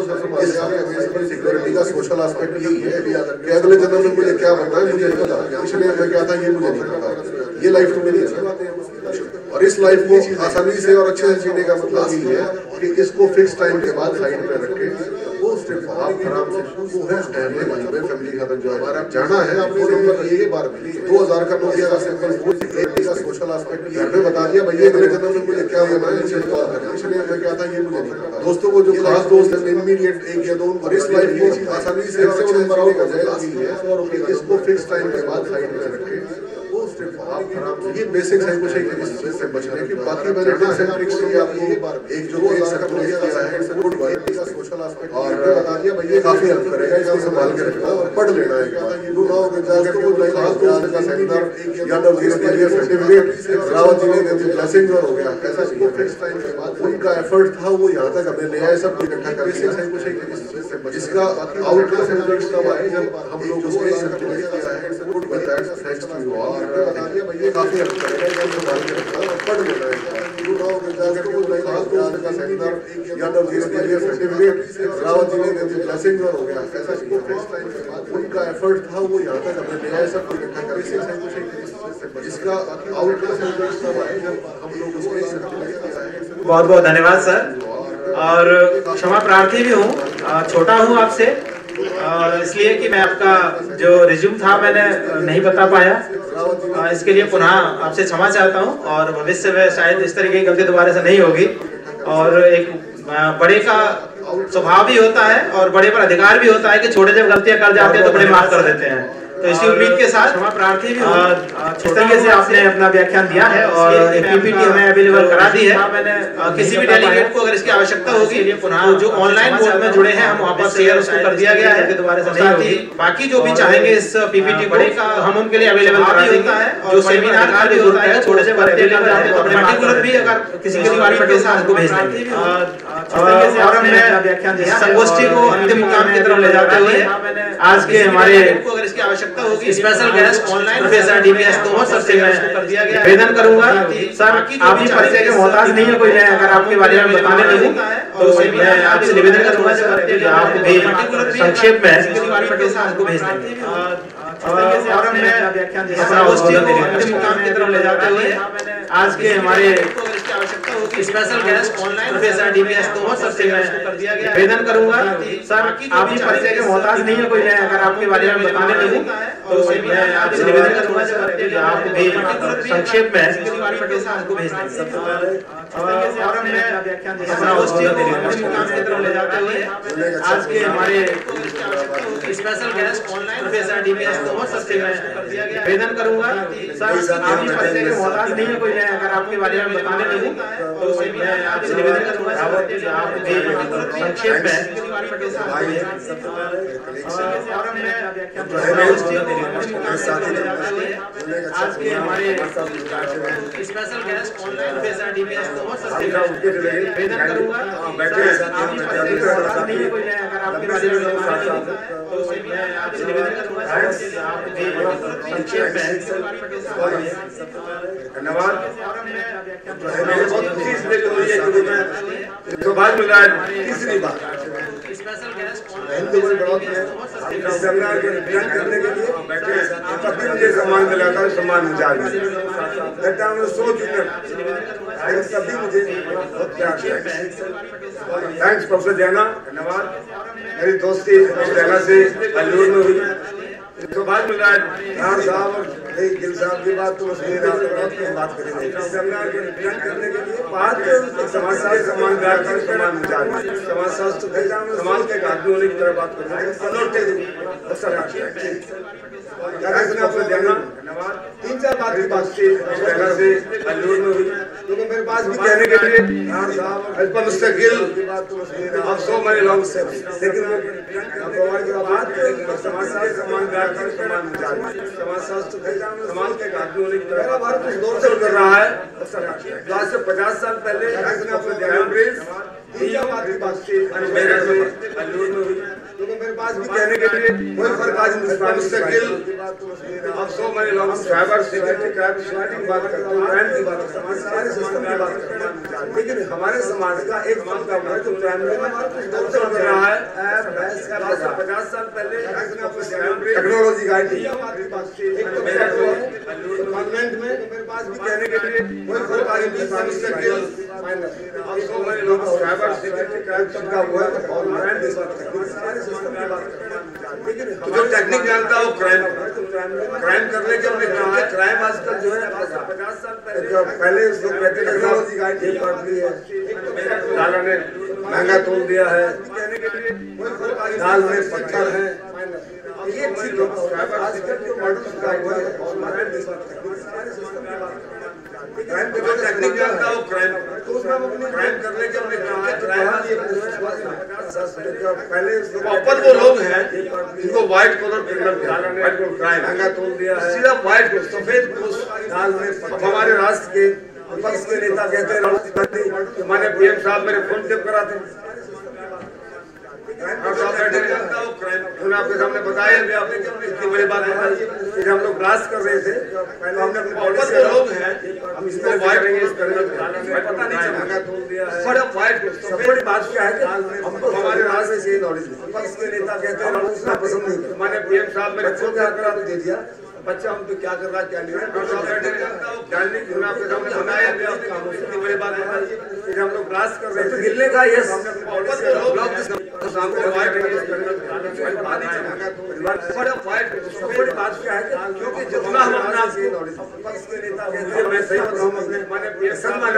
है सिक्योरिटी का सोशल एस्पेक्ट यही है कि अगले जन्म में मुझे क्या बनना है मुझे नहीं पता इसलिए मैं क्या था ये मुझे नहीं पता ये लाइफ तो मेरी है और इस लाइफ को आसानी से और अच्छे से जीने का मतलब यही है कि इसको फिक्स टाइम के बाद साइड पे रखे वो स्टेप आप आराम से वो है फैमिली के साथ जो हमारा जाना है आपको नंबर एक बार मिली 2000 का नोकिया का सिंपल का सोशल एस्पेक्ट घर पे बता दिया भैया मेरे जन्म में मुझे क्या होना है मुझे कॉल करना इसलिए मैं क्या था ये मुझे नहीं पता दोस्तों को जो खास दोस्त है इमीडिएट एक या दो उनको इस लाइफ को आसानी से अच्छे से नंबर आउट कर जाएगा इसको फिक्स टाइम के बाद साइड पे रखे ये बेसिक साइकोसाइकोलॉजी से बचने की बाकी मैंने टिप्स एंड ट्रिक्स दिए आपको एक जो एक सर्कुलर किया है इट्स गुड वर्क का सोशल एस्पेक्ट और बता दिया भैया काफी हेल्प करेगा इसको संभाल के रखना और पढ़ लेना है यू नो कि जाकर को खास दोस्त का सेमिनार यादव जी ने दिया सर्टिफिकेट रावत जी ने दे दी ब्लेसिंग और हो गया ऐसा इसको फिक्स टाइम के बाद उनका एफर्ट था वो यहां तक हमें ले आए सब इकट्ठा करके बेसिक साइकोसाइकोलॉजी से जिसका आउटकम रिजल्ट्स तब आए जब हम लोग उसको सर्टिफिकेट किया है it's good work that's thanks to you all काफी हेल्प करेगा इसको संभाल के रखना और पढ़ लेना है यू नो कि जाकर को खास दोस्त का सेमिनार यादव जी ने दे दिया सर्टिफिकेट रावत जी ने दे दी ब्लेसिंग और हो गया ऐसा इसको फिक्स टाइम के बाद उनका एफर्ट था वो यहां तक हमें ले आए सब इकट्ठा करके जिसका आउटकम रिजल्ट्स तब आए जब हम लोग उसको सर्टिफिकेट किया है। बहुत बहुत धन्यवाद सर और क्षमा प्रार्थी भी हूँ छोटा हूँ आपसे इसलिए कि मैं आपका जो रिज्यूम था मैंने नहीं बता पाया इसके लिए पुनः आपसे क्षमा चाहता हूँ और भविष्य में शायद इस तरह की गलती दोबारा से नहीं होगी और एक बड़े का स्वभाव भी होता है और बड़े पर अधिकार भी होता है कि छोटे जब गलतियां कर जाते हैं तो बड़े माफ कर देते हैं तो इसी उम्मीद के साथ क्षमा प्रार्थी भी इस तरीके से आपने अपना व्याख्यान दिया है और पीपीटी हमें अवेलेबल करा दी है मैंने किसी भी डेलीगेट को अगर इसकी आवश्यकता होगी तो जो ऑनलाइन मोड में जुड़े हैं हम वापस शेयर उसको कर दिया गया है दोबारा से नहीं होगी बाकी जो भी चाहेंगे इस पीपीटी बड़े का हम उनके लिए अवेलेबल करा देंगे जो सेमिनार का भी होता है छोटे से अवेलेबल है तो पर्टिकुलर भी अगर किसी के रिक्वायरमेंट के साथ को भेज देंगे और हमने संगोष्ठी को अंतिम मुकाम की तरफ ले जाते हुए आज के हमारे अगर इसकी आवश्यकता होगी special guest online professor DPS दोनों सर से मैं निवेदन करूंगा सर आप भी परिचय के मोहताज नहीं है कोई मैं अगर आपके बारे में बताने लगूं तो मैं आपसे निवेदन करूंगा कि आप भी संक्षेप में भेज देंगे और मैं अपना अंतिम मुकाम की तरफ ले जाते हुए आज के हमारे special guest professor DBS Tomar sir से मैं निवेदन करूंगा। सर आप ही परिचय के मोहताज नहीं है कोई, मैं अगर आपके बारे में बताने लगूं तो मैं आपसे निवेदन करूंगा कि आप भी संक्षेप में आपको भेज दें। और मैं अपना अंतिम मुकाम की तरफ ले जाते हुए आज के हमारे special guest professor DBS Tomar sir से मैं निवेदन करूंगा। सर आप ही परिचय के मोहताज नहीं है कोई, मैं अगर आपके बारे में बताने लगूं तो मैं आपसे निवेदन करूंगा कि आप भी संक्षेप में आज के हमारे special guest professor DBS Tomar sir से निवेदन करूंगा। आप ही परिचय के मोहताज नहीं है कोई, मैं अगर आपके बारे में बताने लगूं तो मैं आपसे निवेदन करूंगा कि आप भी संक्षेप में धन्यवाद। बहुत खुशी इसलिए हो रही है क्योंकि मैं सौभाग्य मिल रहा है तीसरी बार हिंदू बढ़ोतरी में सेमिनार को रिप्रेजेंट करने के लिए तभी मुझे सम्मान मिला था, सम्मान इंचार्ज लगता है सो जूनियर, लेकिन तभी मुझे बहुत प्यार किया। थैंक्स प्रोफेसर जैना, धन्यवाद। मेरी दोस्ती जैना से अल्लूर में हुई, सौभाग्य मिल रहा है खान साहब और गिल साहब की बात तो उसमें बात करेंगे। सेमिनार को रिप्रेजेंट करने के लिए बात समाज से सम्मान समाजशास्त्र समाज के आदमी होने की तरह बात धन्यवाद। 3-4 बात की बात से अल्लूर में हुई क्योंकि मेरे पास भी कहने के लिए खान साहब मिस्टर गिल आप सो मेरे लॉन्ग से, लेकिन समाज से सम्मान समाजशास्त्र समाज के आदमी होने की तरह भारत कुछ दौर से कर रहा है। आज से 50 साल पहले क्योंकि मेरे पास भी कहने के लिए कोई फर्क आज मिस्टर गिल आप सो मेरे long cyber security crime society की बात करते हैं, क्राइम की बात करते हैं, सारे सिस्टम की बात करते हैं, लेकिन हमारे समाज का एक मुद्दा है जो क्राइम में हमारा कुछ दौर से कर रहा है। 50 साल पहले टेक्नोलॉजी का कॉन्वेंट में मेरे पास भी कहने के लिए कोई फर्क आज मिस्टर गिल आप सो मेरे लॉन्ग साइबर सिक्योरिटी क्राइम का हुआ और क्राइम की बात करते हैं, सारे सिस्टम की बात करते हैं, लेकिन जो टेक्निक जानता है वो क्राइम करने के हमने कहा है। क्राइम आजकल जो है 50 साल पहले लोग कहते थे टेक्नोलॉजी का ये पड़ रही है, दाला ने महंगा तोड़ दिया है, दाल में पत्थर है, ये आजकल जो मॉडल का हुआ है क्राइम का जो टेक्निक जानता है वो क्राइम करने के हमने कहा है। पहले ऊपर वो लोग हैं जिनको व्हाइट कॉलर क्रिमिनल क्राइम महंगा तोड़ दिया है, सिर्फ व्हाइट सफेद दाल में हमारे राष्ट्र के विपक्ष के नेता कहते हैं माने पीएम साहब मेरे फोन टिप कराते हैं, आपके सामने बताया भी आपने इतनी बड़ी बात बताई। हम लोग क्लास कर रहे थे तो हमने अपने लोग हैं हम इसको वाइट इस पता नहीं चला तोड़ दिया है, सिर्फ वाइट सबसे बड़ी बात क्या है कि हमको हमारे राष्ट्र से नॉलेज विपक्ष के नेता कहते हैं उसका पसंद नहीं, माने पीएम साहब मेरे फोन क्या करा दे दिया, बच्चा हम तो क्या कर रहा है क्या नहीं जानने की आपके सामने बनाया भी आपने इतनी बड़ी बात बताई। हम लोग क्लास कर रहे थे गिरने का ये बड़ी बात क्या है क्योंकि जितना हम अपने आप को मैं सही सम्मान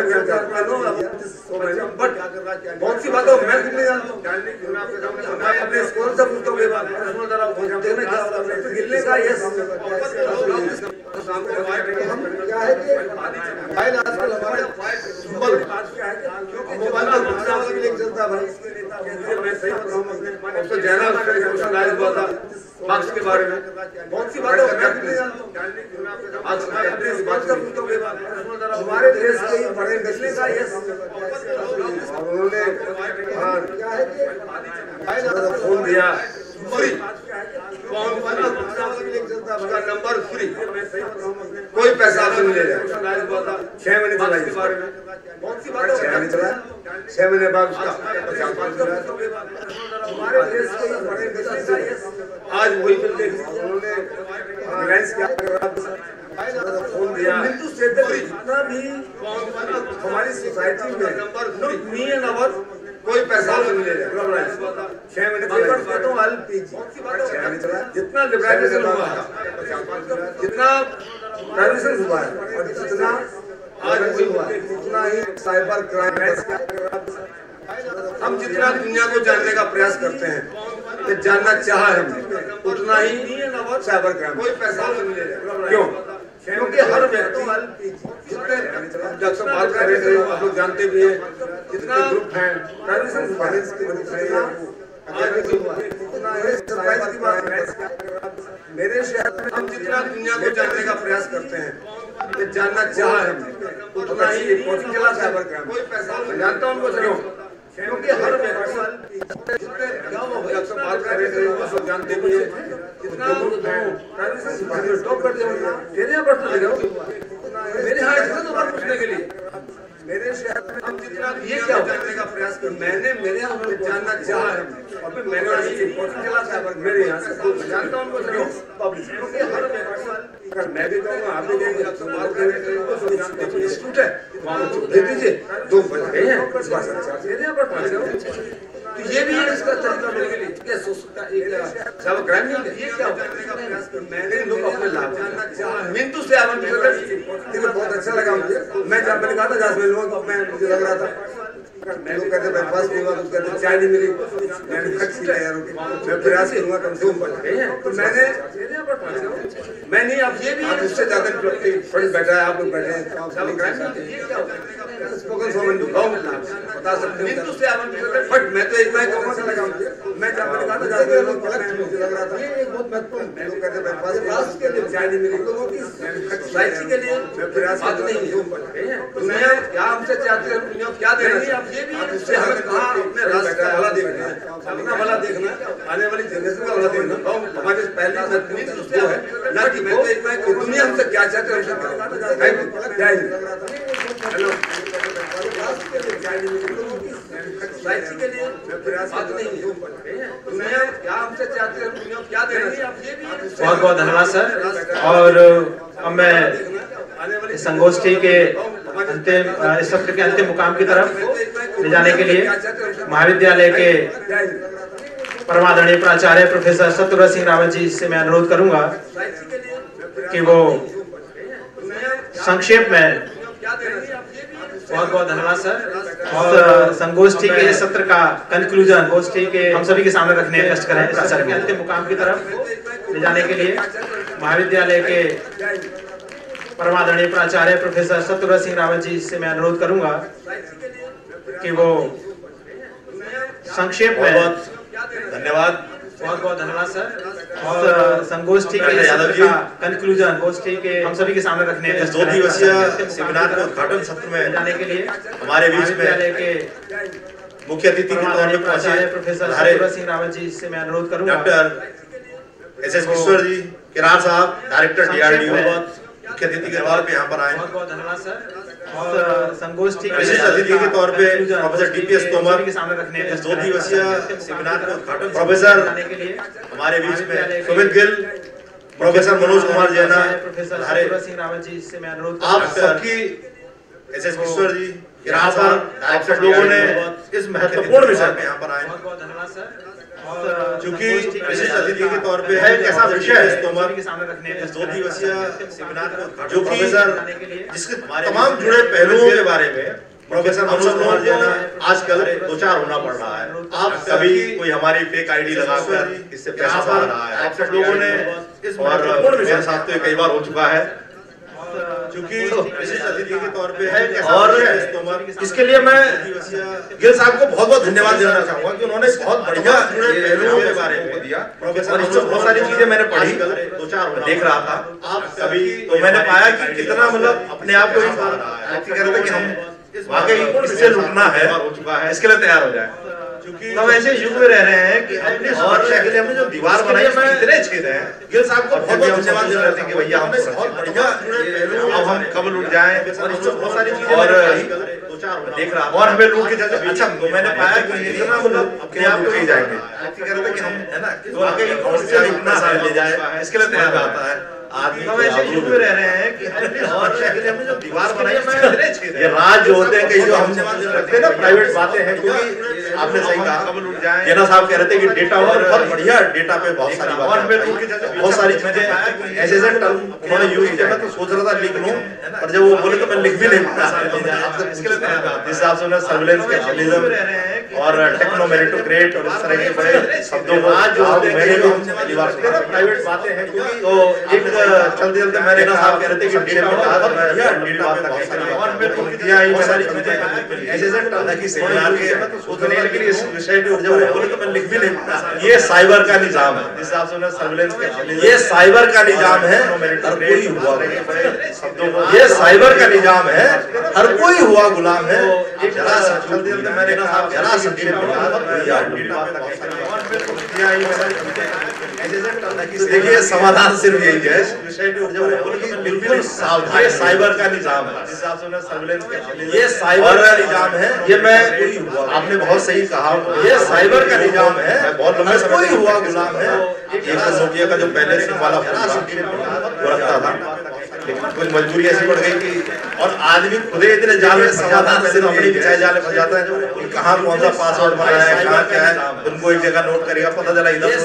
बट बहुत सी बातों मैं नहीं जानता अपने स्कूल से पूछता हूँ ये बात गिरने का ये हम क्या है कि मोबाइल आजकल हमारे मोबाइल चलता है भाई मैं सही तो जैना मार्क्स के बारे में बहुत सी बातें हमारे देश के बड़े गजले का ये उन्होंने क्या है कि फोन दिया फ्री उसका नंबर फ्री कोई पैसा आपसे नहीं ले जाएगा, 6 महीने चला इसके बारे में बहुत सी बातें 6 महीने चला, 6 महीने बाद उसका हमारे देश के बड़े आज वही बिल देख उन्होंने रिलायंस क्या फोन दिया जितना भी हमारी सोसाइटी में मी एंड अवर कोई पैसा नहीं ले रहा 6 महीने कहता हूँ जितना लिबरलाइजेशन हुआ है जितना प्राइवेटाइजेशन हुआ है और जितना आज वही हुआ है उतना ही साइबर क्राइम हम जितना दुनिया को जानने का प्रयास करते हैं तो जानना चाहा है उतना ही साइबर क्राइम कोई पैसा नहीं ले रहा क्यों क्योंकि हर व्यक्ति जितने डॉक्टर बात कर रहे थे आप लोग जानते भी हैं जितना ग्रुप हैं प्राइवेटाइजेशन फाइनेंस की वजह से मेरे शहर में हम जितना दुनिया को जानने का प्रयास करते हैं तो जानना चाहा है उतना ही चला साइबर क्राइम कोई पैसा जानता हूँ उनको क्यों क्योंकि हर व्यक्ति जितने डॉक्टर बात कर रहे थे आप लोग जानते भी हैं जितना स्टॉप कर दिया तेरे यहाँ बढ़ते मेरे यहाँ तो बात पूछने के लिए मेरे शहर में हम जितना ये क्या जानने का प्रयास कर मैंने मेरे यहाँ जानना चाहा है और फिर मैंने चला साइबर मेरे यहाँ से जानता हूँ उनको क्योंकि हर मैं भी कहूँगा आप भी कहेंगे इंस्टीट्यूट है वहाँ दे दीजिए 2 बज गए हैं तो ये भी इसका तरीका मेरे के लिए क्या सोचता एक सब क्राइम नहीं ये क्या मैंने लोग अपने लाभ मिंटू से बहुत अच्छा लगा मुझे मैं जब मैंने कहा था 10 मिनट में मैं मुझे लग रहा था लोग कहते ब्रेकफास्ट नहीं हुआ तो कहते चाय नहीं मिली मैंने मैं प्रयास करूंगा कम से कम तो मैं नहीं अब ये भी उससे ज्यादा फ्रेंड बैठा है आप लोग बैठे हैं बता सकते हैं बट मैं तो एक बार कहूँगा मैं जब मैंने कहा था मुझे लग रहा था ये बहुत महत्वपूर्ण लोग कहते ब्रेकफास्ट के लिए चाय नहीं मिली लोगों की सोसाइटी के लिए प्रयास नहीं दुनिया क्या हमसे चाहते हैं दुनिया क्या देना ये भी उससे हमें कहा अपने राष्ट्र का भला देखना है अपना भला देखना आने वाली जनरेशन का भला देखना हमारे पहले जो है ना कि मैं तो एक बार दुनिया हमसे क्या चाहते हैं हेलो सोसाइटी के लिए प्रयास नहीं दुनिया क्या हमसे चाहते हैं दुनिया क्या देना बहुत बहुत धन्यवाद सर। और अब मैं इस संगोष्ठी के अंतिम इस सत्र के अंतिम मुकाम की तरफ ले जाने के लिए महाविद्यालय के परमादरणीय प्राचार्य प्रोफेसर सत्यव्रत सिंह रावत जी से मैं अनुरोध करूंगा कि वो संक्षेप में बहुत बहुत धन्यवाद सर। और संगोष्ठी के सत्र का कंक्लूजन गोष्ठी के हम सभी के सामने रखने का कष्ट करें। सत्र के अंतिम मुकाम की तरफ ले जाने के लिए महाविद्यालय के परमादरणीय प्राचार्य प्रोफेसर सत्यव्रत सिंह रावत जी से मैं अनुरोध करूंगा कि वो संक्षेप में धन्यवाद बहुत बहुत धन्यवाद सर। और संगोष्ठी के सत्र का कंक्लूजन गोष्ठी के हम सभी के सामने रखने इस 2 दिवसीय सेमिनार के उद्घाटन सत्र में जाने के लिए हमारे बीच में के मुख्य अतिथि के तौर पर प्राचार्य प्रोफेसर सत्यव्रत सिंह रावत जी से मैं अनुरोध करूंगा डॉक्टर SS किशोर जी किरार साहब डायरेक्टर DRDO मुख्य अतिथि के तौर पे यहाँ पर आए। बहुत बहुत धन्यवाद सर। और संगोष्ठी विशेष अतिथि के तौर पे प्रोफेसर DPS तोमर के सामने रखने इस 2 दिवसीय सेमिनार का उद्घाटन प्रोफेसर हमारे बीच में सुमित गिल प्रोफेसर मनोज कुमार जैना प्रोफेसर सत्यव्रत सिंह रावत जी से मैं अनुरोध आप सबकी SS किशोर जी किरार साहब आप सब लोगों ने इस महत्वपूर्ण विषय पे यहाँ पर आए। बहुत बहुत धन्यवाद सर। चूंकि विशेष अतिथि के तौर पे है कैसा विषय है तोमर के सामने रखने इस 2 दिवसीय सेमिनार का उद्घाटन जो प्रोफेसर जिसके तमाम जुड़े पहलुओं के बारे में प्रोफेसर मनोज कुमार जैना आजकल 2-4 होना पड़ रहा है। आप कभी कोई हमारी फेक आईडी लगाकर इससे पैसा पा रहा है आप सब लोगों ने इस महत्वपूर्ण विषय साथ तो कई बार हो चुका है चूंकि विशेष अतिथि के तौर पे है और इसके लिए मैं गिल साहब को बहुत बहुत धन्यवाद देना चाहूंगा कि उन्होंने बहुत बढ़िया जुड़े पहलुओं के बारे में दिया प्रोफेसर और इसमें बहुत सारी चीजें मैंने पढ़ी 2-4 देख रहा था आप कभी तो मैंने पाया कि कितना मतलब अपने आप को कह रहे थे कि हम वाकई इससे लुटना है हो चुका है इसके लिए तैयार हो जाए क्योंकि हम ऐसे युग में रह रहे हैं कि अपनी सुरक्षा के लिए हमने जो दीवार बनाई है इतने छेद हैं गिल साहब को बहुत बहुत धन्यवाद दे रहे थे कि भैया हमने बहुत बढ़िया अब हम कब लुट जाएं और इसमें बहुत सारी चीजें और देख रहा और हमें लूट के चलते। अच्छा मैंने पाया कि ये ना मतलब अपने आप को ही जाएंगे कह रहे थे कि हम है ना इतना साल ले जाए इसके लिए तैयार आता है आदमी। हम ऐसे युग में रह रहे हैं कि हमने जो दीवार बनाई ये राज जो होते हैं कहीं जो हम रखते हैं ना प्राइवेट बातें हैं, क्योंकि आपने सही कहा जेना साहब कह रहे थे कि डेटा बहुत बढ़िया डेटा पे बहुत सारी बातें बहुत सारी चीजें ऐसे टर्म उन्होंने यूज किया। मैं तो सोच रहा था लिख लूं पर जब वो बोले तो मैं लिख भी नहीं पाया। जिस हिसाब से उन्होंने सर्विलेंस कैपिटलिज्म और टेक्नो मेरिटोक्रेट और इस तरह के बड़े शब्दों को आज जो मैंने भी पहली बार सुना प्राइवेट बातें हैं, क्योंकि तो एक चलते चलते मैंने साहब कह रहे थे कि डेटा में बहुत बढ़िया डेटा और मैं दिया ही सारी चीजें ऐसे कि सेमिनार के सोचने के लिए इस विषय पे जब बोले तो मैं लिख भी नहीं पाया। ये साइबर का निजाम है जिस हिसाब से उन्होंने सर्विलेंस कैपिटलिज्म ये साइबर का निजाम है हर कोई हुआ शब्दों को ये साइबर का निजाम है हर कोई हुआ गुलाम है। जरा सा चलते चलते मैंने साहब जरा सा देखिए समाधान सिर्फ यही है बिल्कुल सावधान। ये साइबर का निजाम है जिस हिसाब से उन्होंने सर्विलेंस कैपिटलिज्म ये साइबर का निजाम है। ये मैं आपने बहुत सही कहा ये साइबर का निजाम है बहुत लंबे समय से हुआ गुलाम है। एक नोकिया का जो पहले सिम वाला वो रखता था लेकिन कुछ मजबूरी ऐसी पड़ गई कि और आदमी खुद इतने जाल में समाधान से अपनी बिछाए जाल में फंस जाता है कहाँ कौन सा पासवर्ड बनाया है कहाँ क्या है उनको एक जगह नोट करेगा पता चला इधर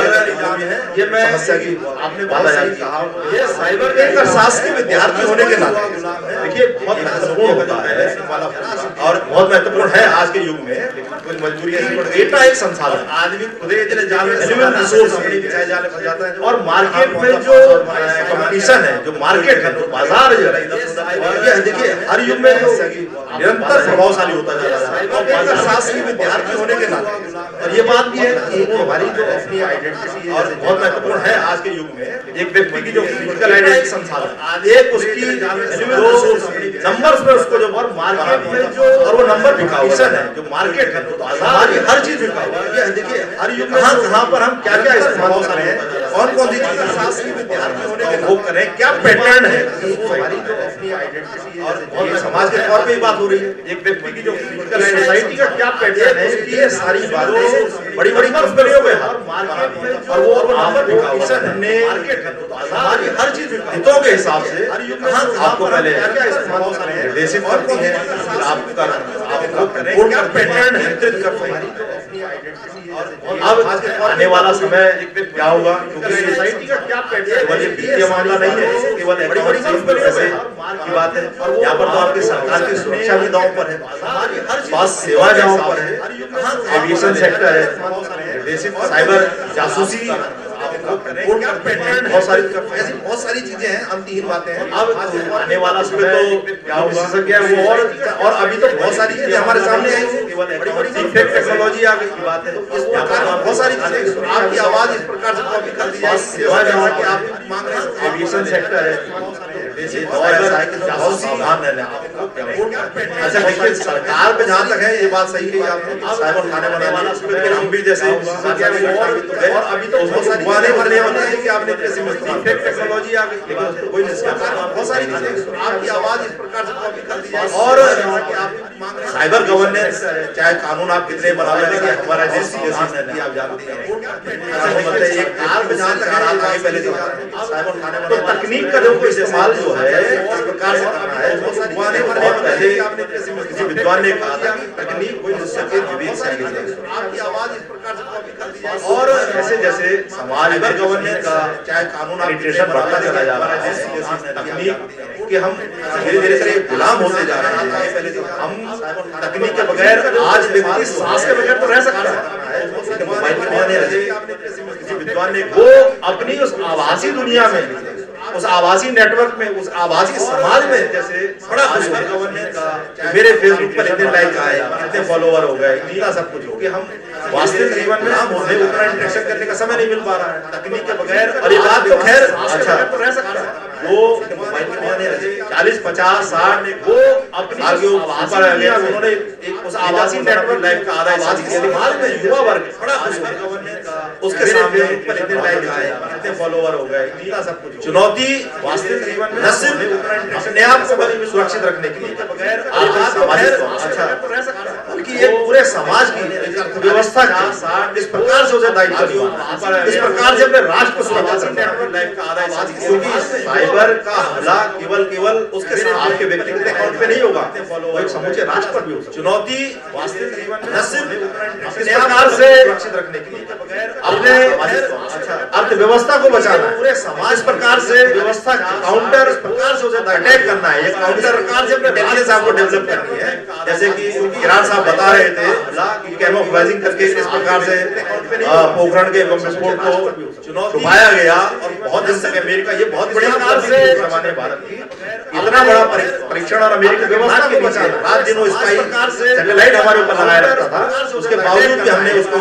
ये मैं समस्या की आपने बहुत सही कहा ये साइबर एक शासकीय विद्यार्थी होने के नाते देखिए बहुत महत्वपूर्ण होता है और बहुत महत्वपूर्ण है आज के युग में। कुछ मजबूरी ऐसी पड़ गई डेटा एक संसाधन आदमी खुद इतने जाल में रिसोर्स अपनी बिछाए जाल में फंस जाता है और मार्केट में जो कंपटीशन है जो मार्केट है जो बाजार जो है देखिए हर युग में जो निरंतर प्रभावशाली होता जा रहा है और शासकीय विद्यार्थी होने के नाते और ये बात भी है कि हमारी जो अपनी आइडेंटिटी और बहुत महत्वपूर्ण है आज के युग में एक व्यक्ति की जो फिजिकल आइडेंटिटी संसाधन एक उसकी नंबर्स में उसको जो और मार्केट में जो और वो नंबर कंपटीशन है जो मार्केट है तो हमारी हर चीज बिका हुआ है। देखिए हर युग में कहां पर हम क्या क्या इस्तेमाल कर रहे हैं कौन कौन सी चीजें शासकीय विद्यार्थी होने के वो कर रहे हैं क्या पैटर्न है हमारी जो अपनी आइडेंटिटी और समाज के तौर पे बात हो रही है एक व्यक्ति की जो फिजिकल सोसाइटी का क्या पैटर्न है ये सारी बातें बड़ी बड़ी कंपनियों में और वो कंपटीशन है मार्केट है तो हमारी हर चीज हितों के हिसाब से आपको पहले क्या इस्तेमाल कर रहे हैं निर्देशित करती है फिर आपका आपको क्या पैटर्न नियंत्रित करते हैं। अब आने वाला समय क्या होगा क्योंकि सोसाइटी का क्या पैटर्न केवल ये वित्तीय मामला नहीं है केवल बड़ी बड़ी की बात है यहाँ पर तो आपके सरकार की सुरक्षा भी दांव पर है स्वास्थ्य सेवा दांव पर है एविएशन सेक्टर है साइबर जासूसी बहुत सारी ऐसी बहुत सारी चीजें हैं अंतहीन बातें हैं। अब आने वाला समय तो क्या विशेषज्ञ है वो और अभी तो बहुत सारी चीजें हमारे सामने आई बड़ी बड़ी टेक्नोलॉजी आ गई बात है बहुत सारी चीजें आपकी आवाज इस प्रकार से कॉपी कर दी जाए सेवा जैसा कि आप मांग रहे हैं एविएशन सेक्टर है बहुत सावधान रहना। अच्छा देखिए सरकार पे जहाँ तक है ये बात सही कही आपने साइबर थाने बनाने लेकिन हम भी जैसे और अभी तो बहुत सारी बनने वाले हैं कि आपने टेक्नोलॉजी आ गई लेकिन कोई बहुत सारी चीजें आपकी आवाज इस प्रकार से कॉपी कर दी जाए और साइबर गवर्नेंस चाहे कानून आप कितने बना लेंगे हमारा देश आप जानते हैं एक कार में जहाँ तक आ रहा था पहले साइबर थाने तो तकनीक का जो इस्तेमाल जो है इस प्रकार से करना है पहले किसी विद्वान ने कहा था कि तकनीक कोई दूसरे विवेक से आपकी आवाज इस प्रकार से कॉपी कर दी जाए और ऐसे जैसे समाज गवर्नेंस का चाहे कानून एडिटेशन बढ़ता चला जा रहा है तकनीक के हम धीरे धीरे से गुलाम होते जा रहे हैं। हम तकनीक के बगैर आज व्यक्ति सांस के बगैर तो रह सकता है मोबाइल के बगैर विद्वान ने वो अपनी उस आभासी दुनिया में उस आभासी नेटवर्क में उस आभासी समाज में जैसे बड़ा खुश हो मेरे फेसबुक पर इतने लाइक आए इतने फॉलोवर हो गए इतना सब कुछ हो गया हम वास्तविक जीवन में हम उन्हें उतना इंटरेक्शन करने का समय नहीं मिल पा रहा है तकनीक के बगैर और ये बात तो खैर अच्छा रह सकता है वो 40-50 60 वो अपनी उन्होंने एक उस आवासीय नेटवर्क लाइफ का आधा इस्तेमाल में युवा वर्ग बड़ा खुश हुआ। उसके सामने कितने फॉलोवर हो गए, इतना सब कुछ। चुनौती वास्तविक जीवन में न सिर्फ अपने आप को सुरक्षित रखने के लिए बल्कि ये पूरे समाज की अर्थव्यवस्था की इस प्रकार से उसे दायित्व, इस प्रकार से अपने राष्ट्र को सुरक्षित रखने, क्योंकि साइबर का हमला केवल उसके आपके व्यक्तिगत अकाउंट पे नहीं होगा, वो एक समूचे राष्ट्र पर भी होगा। चुनौती वास्तविक जीवन में न सिर्फ अपने प्रकार से सुरक्षित रखने के लिए अपने अर्थव्यवस्था को बचाना, पूरे समाज प्रकार से व्यवस्था काउंटर प्रकार से उसे अटैक करना है, ये काउंटर प्रकार से अपने बिजनेस आपको डेवलप करनी है। जैसे कि किरार साहब बता रहे थे कैमोफ्लेजिंग करके इस प्रकार से पोखरण के बम विस्फोट को छुपाया गया और बहुत दिन तक अमेरिका ये बहुत बड़ी जमाने भारत की इतना बड़ा परीक्षण और अमेरिकी व्यवस्था के पीछे रात दिनों सैटेलाइट हमारे ऊपर लगाया रहता था, उसके बावजूद भी हमने उसको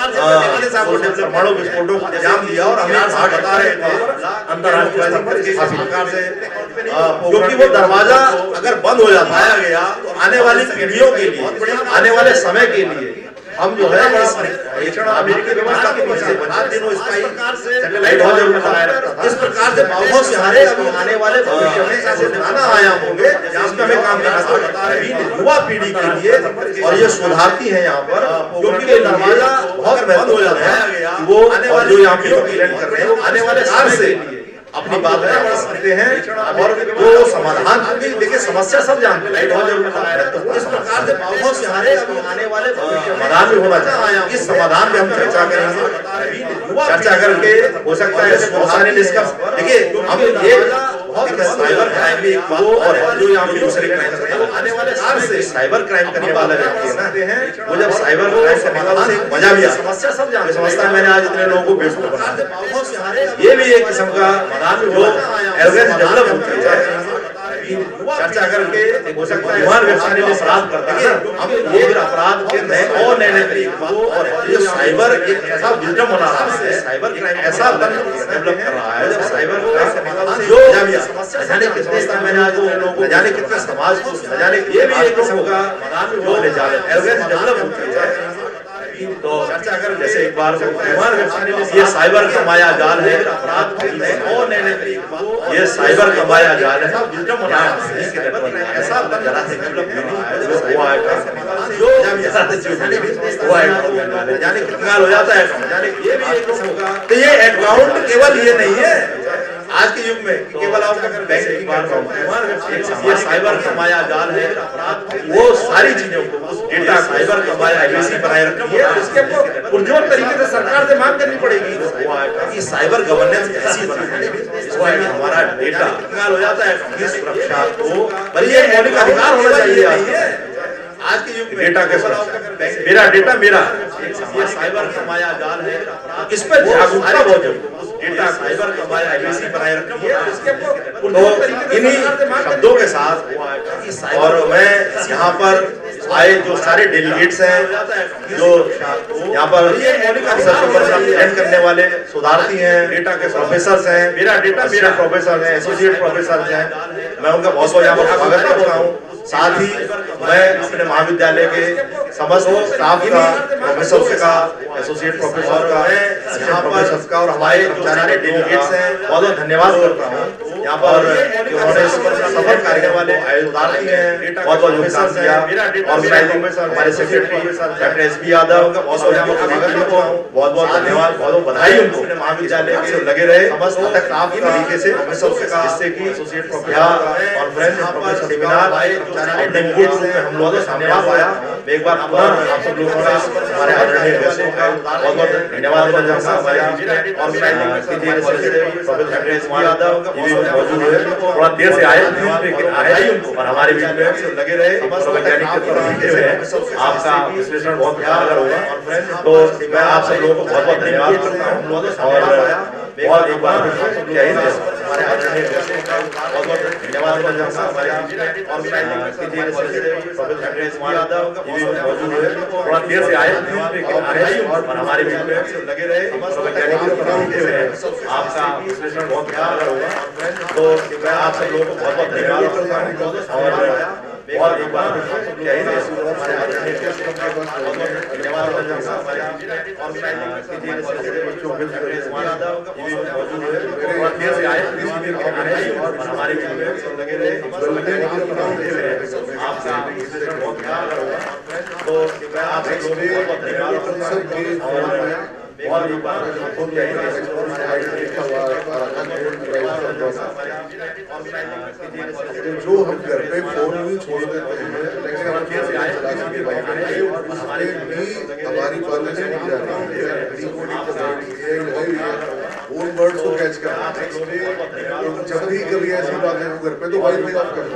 परमाणु विस्फोटों को अंजाम दिया और हमें बता रहे थे अंतरराष्ट्रीय प्रकार से, क्योंकि वो दरवाजा अगर बंद हो जाता गया तो आने वाली पीढ़ियों के लिए, आने वाले समय के लिए हम जो है अमेरिकी व्यवस्था के पीछे सैटेलाइट बहुत जरूर लगाया रहता था। इस प्रकार से बहुत सारे आने वाले भविष्य में ऐसे नाना आयाम होंगे जिसमें हमें काम करना होगा युवा पीढ़ी के लिए। और ये शोधार्थी है यहाँ पर, क्योंकि ये दरवाजा बहुत बंद हो जाता है, वो जो यहाँ पे कर रहे हैं आने वाले साल से अपनी बात कर सकते हैं और वो समाधान, देखिए समस्या सब जानते हैं, बहुत जरूर लगाया रहता है। इस प्रकार से बहुत सारे आने वाले समाधान भी होना चाहिए। इस समाधान पे हम चर्चा करेंगे, चर्चा करके हो सकता है बहुत सारे निष्कर्ष। देखिए हम ये साइबर क्राइम में एक बात और है जो यहाँ पे दूसरे क्राइम आने वाले साल से साइबर क्राइम करने वाला व्यक्ति है ना, वो जब साइबर क्राइम करने वाला से मजा भी आता है। समस्या सब जानते हैं, समझता है मैंने आज इतने लोगों को बेवकूफ बना, ये भी एक किस्म का जो एल्गोरिथम डेवलप होती है। चर्चा करके हो सकता है विमान व्यवसाय में अपराध करते हैं, हम ये अपराध के नए और नए तरीके और ये साइबर एक ऐसा विजडम बना रहा है, साइबर क्राइम ऐसा डेवलप कर रहा है जब साइबर जो जाने कितने मैंने आज लोगों को जाने कितने समाज को जाने ये भी एक किस्म का जो एल्गोरिथम डेवलप होती है। तो चर्चा कर जैसे एक बार ये साइबर का माया जाल है, अपराध और नए तरीके ये साइबर का माया जाल है, ऐसा जाने कितना हो जाता है। ये भी एक तो ये अकाउंट केवल ये नहीं है आज के युग में केवल आपका बैंकिंग अकाउंट, ये साइबर का माया जाल है, वो सारी चीजों को उस डेटा साइबर का माया ऐसी बनाए रखी है, इसके पुरजोर तरीके से सरकार से मांग करनी पड़ेगी कि साइबर गवर्नेंस ऐसी बनाए हमारा डेटा हो जाता है कि सुरक्षा को, बल्कि ये मौलिक अधिकार होना चाहिए आज के युग में। डेटा के मेरा डेटा मेरा, ये साइबर का माया जाल है, इस पर जागरूकता बहुत जरूरी। डेटा साइबर का माया ऐसी बनाए रखी है, तो इन्हीं शब्दों के साथ और मैं यहाँ पर आए जो सारे डेलीगेट्स हैं, जो यहाँ पर अटेंड करने वाले शोधार्थी हैं, डेटा के प्रोफेसर हैं, मेरा डेटा मेरा प्रोफेसर हैं, एसोसिएट प्रोफेसर हैं, मैं उनका बहुत बहुत यहाँ पर स्वागत करता हूँ। साथ ही मैं अपने महाविद्यालय के समस्त स्टाफ का, प्रोफेसर का, एसोसिएट प्रोफेसर का, यहाँ पर का और हमारे जो सारे डेलीगेट्स हैं बहुत बहुत धन्यवाद करता हूँ। यहाँ पर उन्होंने सफर करने वाले शोधार्थी हैं, बहुत बहुत योगदान दिया। और हमारे सेक्रेटरी डॉक्टर एसपी यादव का बहुत बहुत स्वागत करता हूँ, बहुत बहुत धन्यवाद, बहुत बहुत बधाई उनको। महाविद्यालय से लगे रहे समस्त स्टाफ की तरीके से जिससे की एसोसिएट प्रोफेसर कॉन्फ्रेंस सेमिनार हम लोगों के सामने आ पाया। एक बार पुनः आप सब लोगों का हमारे आदरणीय गेस्टों का बहुत बहुत धन्यवाद करना चाहूंगा। हमारे मौजूद हुए, थोड़ा देर से आए लेकिन आए उनको और हमारे बीच में लगे रहे, वैज्ञानिक के तरफ लिखे हुए हैं। आपका विश्लेषण बहुत कारगर होगा, तो मैं आप सब लोगों को बहुत बहुत धन्यवाद करता हूँ और बहुत एक बार हमारे आदरणीय बहुत बहुत धन्यवाद देना चाहूँगा हमारे यादव मौजूद हुए, थोड़ा देर से आए और हमारे बीच में लगे रहे। आपका विश्लेषण बहुत कारगर होगा, तो मैं आप सब लोगों को बहुत बहुत धन्यवाद और एक बार हमारे आदरणीय धन्यवाद देना चाहूँगा यादव मौजूद हुए, थोड़ा देर से आए और हमारे बीच में लगे रहे। आपका विश्लेषण बहुत कारगर होगा, तो मैं आप सब लोगों को बहुत धन्यवाद और एक बार जो हम घर पे फोन भी छोड़ देते हैं, लेकिन हम कैसे हमारी बातें नहीं जा रही है, फोन बर्ड्स को कैच कर। जब भी कभी ऐसी बातें हो घर पे तो वाईफाई ऑफ कर दो,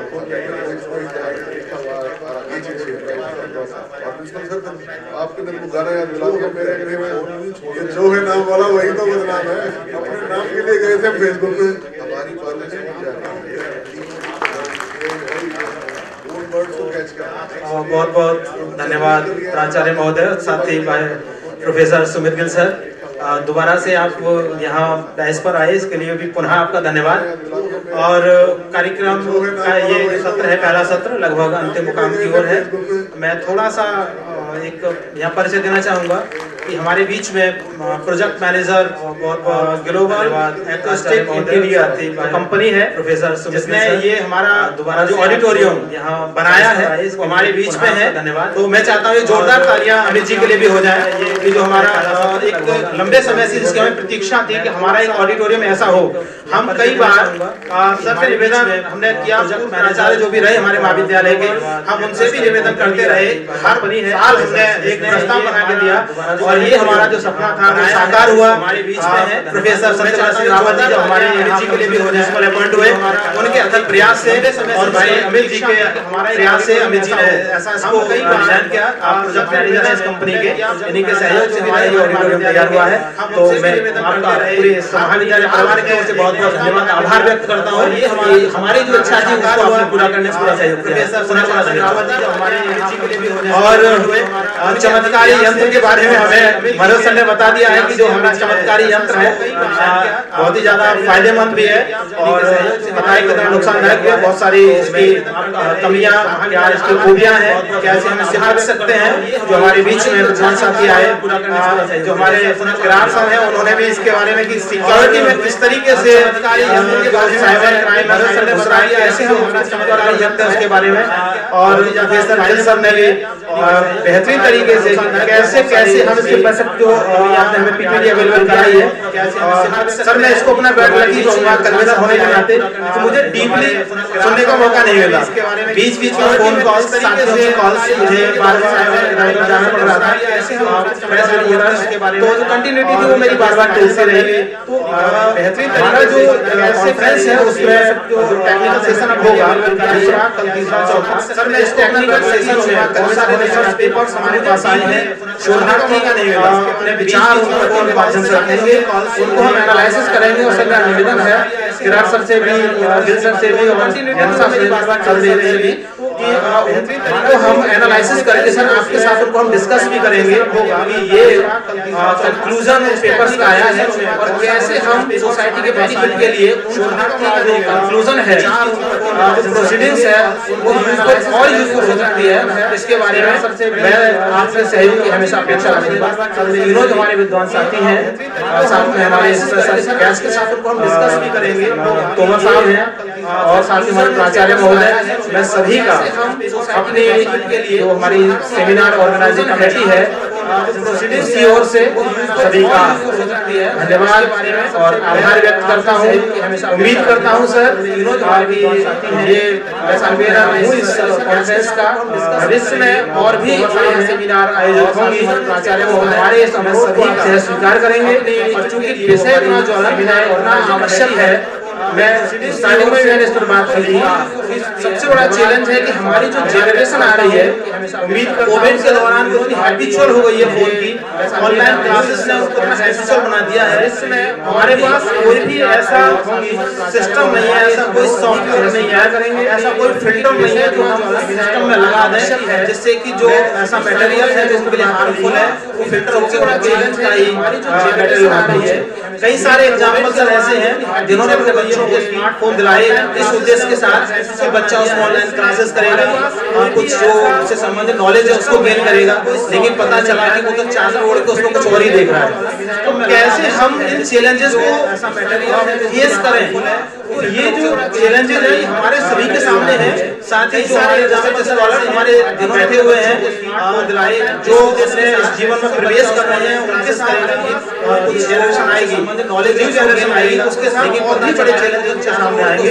ये चीज सर आपके मेरे को गाना याद दिला दिया मेरे जो है नाम वाला वही तो बदनाम है, अपने नाम के लिए गए थे फेसबुक पे, हमारी बातें नहीं जा रही। बहुत बहुत धन्यवाद प्राचार्य महोदय, साथ ही प्रोफेसर सुमित गिल सर। दोबारा से आप यहाँ डाइस पर आए, इसके लिए भी पुनः आपका धन्यवाद। और कार्यक्रम का ये सत्र है, पहला सत्र लगभग अंतिम मुकाम की ओर है। मैं थोड़ा सा एक यहाँ परिचय देना चाहूँगा कि हमारे बीच में project manager global acoustic interior company है प्रोफेसर, जिसने ये हमारा दोबारा जो ऑडिटोरियम यहाँ बनाया है हमारे बीच में है। धन्यवाद। तो मैं चाहता हूँ जोरदार तालियां अमित जी के लिए भी हो जाए। ये जो हमारा एक लंबे समय से जिसकी हमें प्रतीक्षा थी कि हमारा एक ऑडिटोरियम ऐसा हो। हम कई बार सर से निवेदन हमने किया, प्राचार्य जो भी रहे हमारे महाविद्यालय के, हम उनसे भी निवेदन करते रहे। हर साल हमने एक प्रस्ताव बना के दिया और ये हमारा जो सपना था वो साकार हुआ। हमारे बीच में है प्रोफेसर सत्यचंद्र सिंह रावत जी, जो हमारे अमित जी के लिए भी हो जाए अपॉइंट हुए, उनके अथक प्रयास से और भाई अमित जी के हमारे प्रयास से अमित जी ने ऐसा इसको डिजाइन किया। प्रोजेक्ट मैनेजर है इस कंपनी के, इन्हीं के सहयोग से हमारा ये ऑडिटोरियम तैयार हुआ है। तो मैं आपका पूरे महाविद्यालय परिवार की ओर से बहुत बहुत धन्यवाद आभार व्यक्त करता हूँ। ये हमारी जो इच्छा थी उसको आपने पूरा करने से पूरा सहयोग किया। और चमत्कारी यंत्र के बारे में हमें मनोज सर ने बता दिया है कि जो हमारा चमत्कारी यंत्र है बहुत ही ज्यादा फायदेमंद भी है और बताए कितना नुकसानदायक भी है। बहुत सारी इसकी कमियां क्या इसकी खूबियां हैं, कैसे हम इससे बच सकते हैं। जो हमारे बीच में विद्वान साथी आए, जो हमारे किरार सर हैं, उन्होंने भी इसके बारे में कि सिक्योरिटी में किस तरीके से साइबर क्राइम सर ने बताया कैसे हम हमारा चमत्कारी यंत्र है उसके बारे में। और प्रोफेसर गिल सर ने भी बेहतरीन तरीके से कैसे हम इसके बच सकते हो, आपने हमें पीपीटी अवेलेबल कराई है। सर मैं इसको अपना बैठ रखी कहूँगा कन्वेंसर होने के नाते, तो मुझे डीपली सुनने का मौका नहीं मिला। बीच बीच में फोन कॉल्स, साथियों के कॉल्स मुझे बार बार जाना पड़ रहा था। तो जो कंटिन्यूटी थी वो मेरी बार बार टूटती रही। तो बेहतरीन हमारा जो कॉन्फ्रेंस है उसमें जो टेक्निकल सेशन अब होगा दूसरा, कल तीसरा, चौथा। सर मैं इस टेक्निकल सेशन में बहुत सारे रिसर्च पेपर्स हमारे पास आए हैं, शोधार्थी का नहीं होगा, अपने विचार उनको माध्यम से रखेंगे, उनको हम एनालिसिस करेंगे। और सर का निवेदन है किरार सर से भी, गिल सर से भी और सर से भी तो हम एनालिसिस करेंगे। सर आपके साथ उनको हम डिस्कस भी करेंगे कि ये कंक्लूजन पेपर्स का आया है और कैसे हम सोसाइटी के बेनिफिट के लिए शोधार्थी का जो कंक्लूजन है, जो प्रोसीडिंग्स है, वो और यूजफुल हो सकती है। इसके बारे में मैं आपसे सहयोग की हमेशा अपेक्षा रखूंगा। तीनों जो हमारे विद्वान साथी हैं, साथ में हमारे गैस के साथ उनको हम डिस्कस भी करेंगे, तोमर साहब हैं और साथ ही हमारे प्राचार्य महोदय। मैं सभी का अपने जो हमारी सेमिनार ऑर्गेनाइजिंग कमेटी है उसकी ओर से सभी का धन्यवाद और आभार व्यक्त करता हूँ। उम्मीद करता हूँ सर ये इस कॉन्फ्रेंस का भविष्य में और भी सेमिनार आयोजित होंगे। प्राचार्य हमारे सभी स्वीकार करेंगे और चूंकि विषय इतना ज्वलंत है, इतना आवश्यक है, मैं स्टार्टिंग में मैंने इस पर बात करी थी। सबसे बड़ा चैलेंज है कि हमारी जो जनरेशन आ रही है, उम्मीद करता हूं कोविड के दौरान वो इतनी हैबिचुअल हो गई है फोन की, ऑनलाइन क्लासेस ने उसको इतना हैबिचुअल बना दिया है। हमारे पास कोई भी ऐसा सिस्टम नहीं है, ऐसा कोई सॉफ्टवेयर नहीं है, ऐसा कोई फिल्टर नहीं है जो हम सिस्टम में लगा दें जिससे कि जो ऐसा मटेरियल है जो उसके लिए हार्मफुल है वो फिल्टर होकर मटेरियल होती है। कई सारे एग्जाम्पल्स ऐसे हैं जिन्होंने अपने बच्चों को स्मार्टफोन दिलाए इस उद्देश्य के साथ कि बच्चा उसमें ऑनलाइन क्लासेस करेगा और कुछ जो उससे संबंधित नॉलेज है उसको गेन करेगा, लेकिन पता चला कि वो तो चादर ओढ़ के उसको कुछ और ही देख रहा है। तो कैसे हम इन चैलेंजेस को फेस करें, तो ये जो चैलेंजेस है हमारे सभी के सामने हैं। साथ ही जो हमारे दिन बैठे हुए हैं दिलाए जो इस जीवन में प्रवेश कर रहे हैं उनके साथ कुछ जनरेशन आएगी, नॉलेज न्यू जनरेशन आएगी, उसके साथ और भी बड़े चैलेंजेस उनके सामने आएंगे।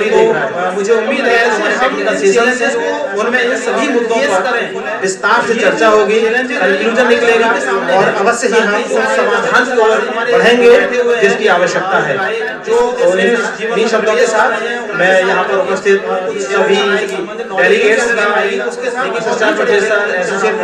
तो मुझे उम्मीद है हम सेशन को उनमें इन सभी मुद्दों पर विस्तार से चर्चा होगी, कंक्लूजन निकलेगा और अवश्य ही हम उस समाधान को बढ़ेंगे जिसकी आवश्यकता है। जो इन शब्दों के साथ मैं यहाँ पर उपस्थित सभी delegates assistant professor, associate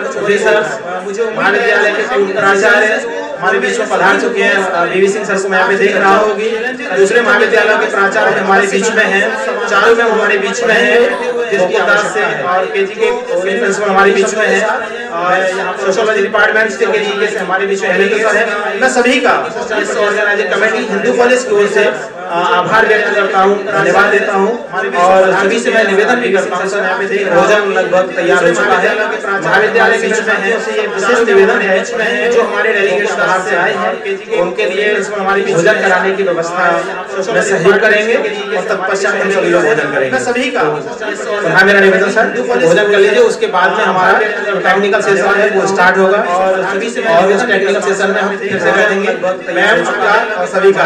professor, महाविद्यालय के प्राचार्य हमारे बीच में पधार चुके हैं। बीवी सिंह सर को मैं यहाँ पे देख रहा होगी, दूसरे महाविद्यालय के प्राचार्य हमारे बीच में हैं, चारों में हमारे बीच में हैं, जिसकी दास से और केजी के प्रिंसिपल हमारे बीच में है, और यहाँ पर सोशियोलॉजी डिपार्टमेंट से केजी से हमारे बीच में है। मैं सभी का इस ऑर्गेनाइजिंग कमेटी हिंदू कॉलेज की ओर से आभार व्यक्त करता हूँ, धन्यवाद देता हूँ और सभी से मैं निवेदन भी करता हूँ। सर यहाँ पे भोजन लगभग तैयार हो चुका है, महाविद्यालय बीच में है, विशेष निवेदन है जो हमारे डेलीगेट्स बाहर से आए हैं उनके लिए हमारी भोजन कराने की व्यवस्था में सहयोग करेंगे और तत्पश्चात हम सभी लोग भोजन करेंगे। सभी का हाँ मेरा निवेदन सर भोजन कर लीजिए, उसके बाद में हमारा टेक्निकल सेशन है वो स्टार्ट होगा और सभी से उस टेक्निकल सेशन में हम फिर से बैठेंगे। मैम और सभी का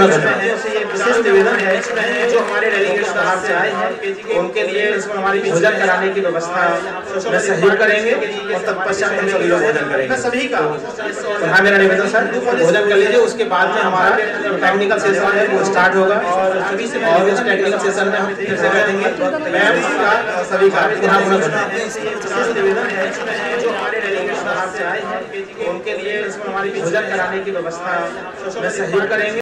पुनः विशेष निवेदन है जो हमारे डेलीगेट्स बाहर से आए हैं उनके लिए हमारी भोजन कराने की व्यवस्था में सहयोग करेंगे और तत्पश्चात हम सभी लोग भोजन करेंगे। सभी का हाँ मेरा निवेदन सर भोजन कर लीजिए, उसके बाद में हमारा टेक्निकल सेशन है वो स्टार्ट होगा और सभी से उस टेक्निकल सेशन में हम फिर से बैठेंगे। मैम और सभी का पुनः विशेष निवेदन है जो हमारे डेलीगेट्स बाहर से आए हैं उनके लिए हमारी भोजन कराने की व्यवस्था में सहयोग करेंगे।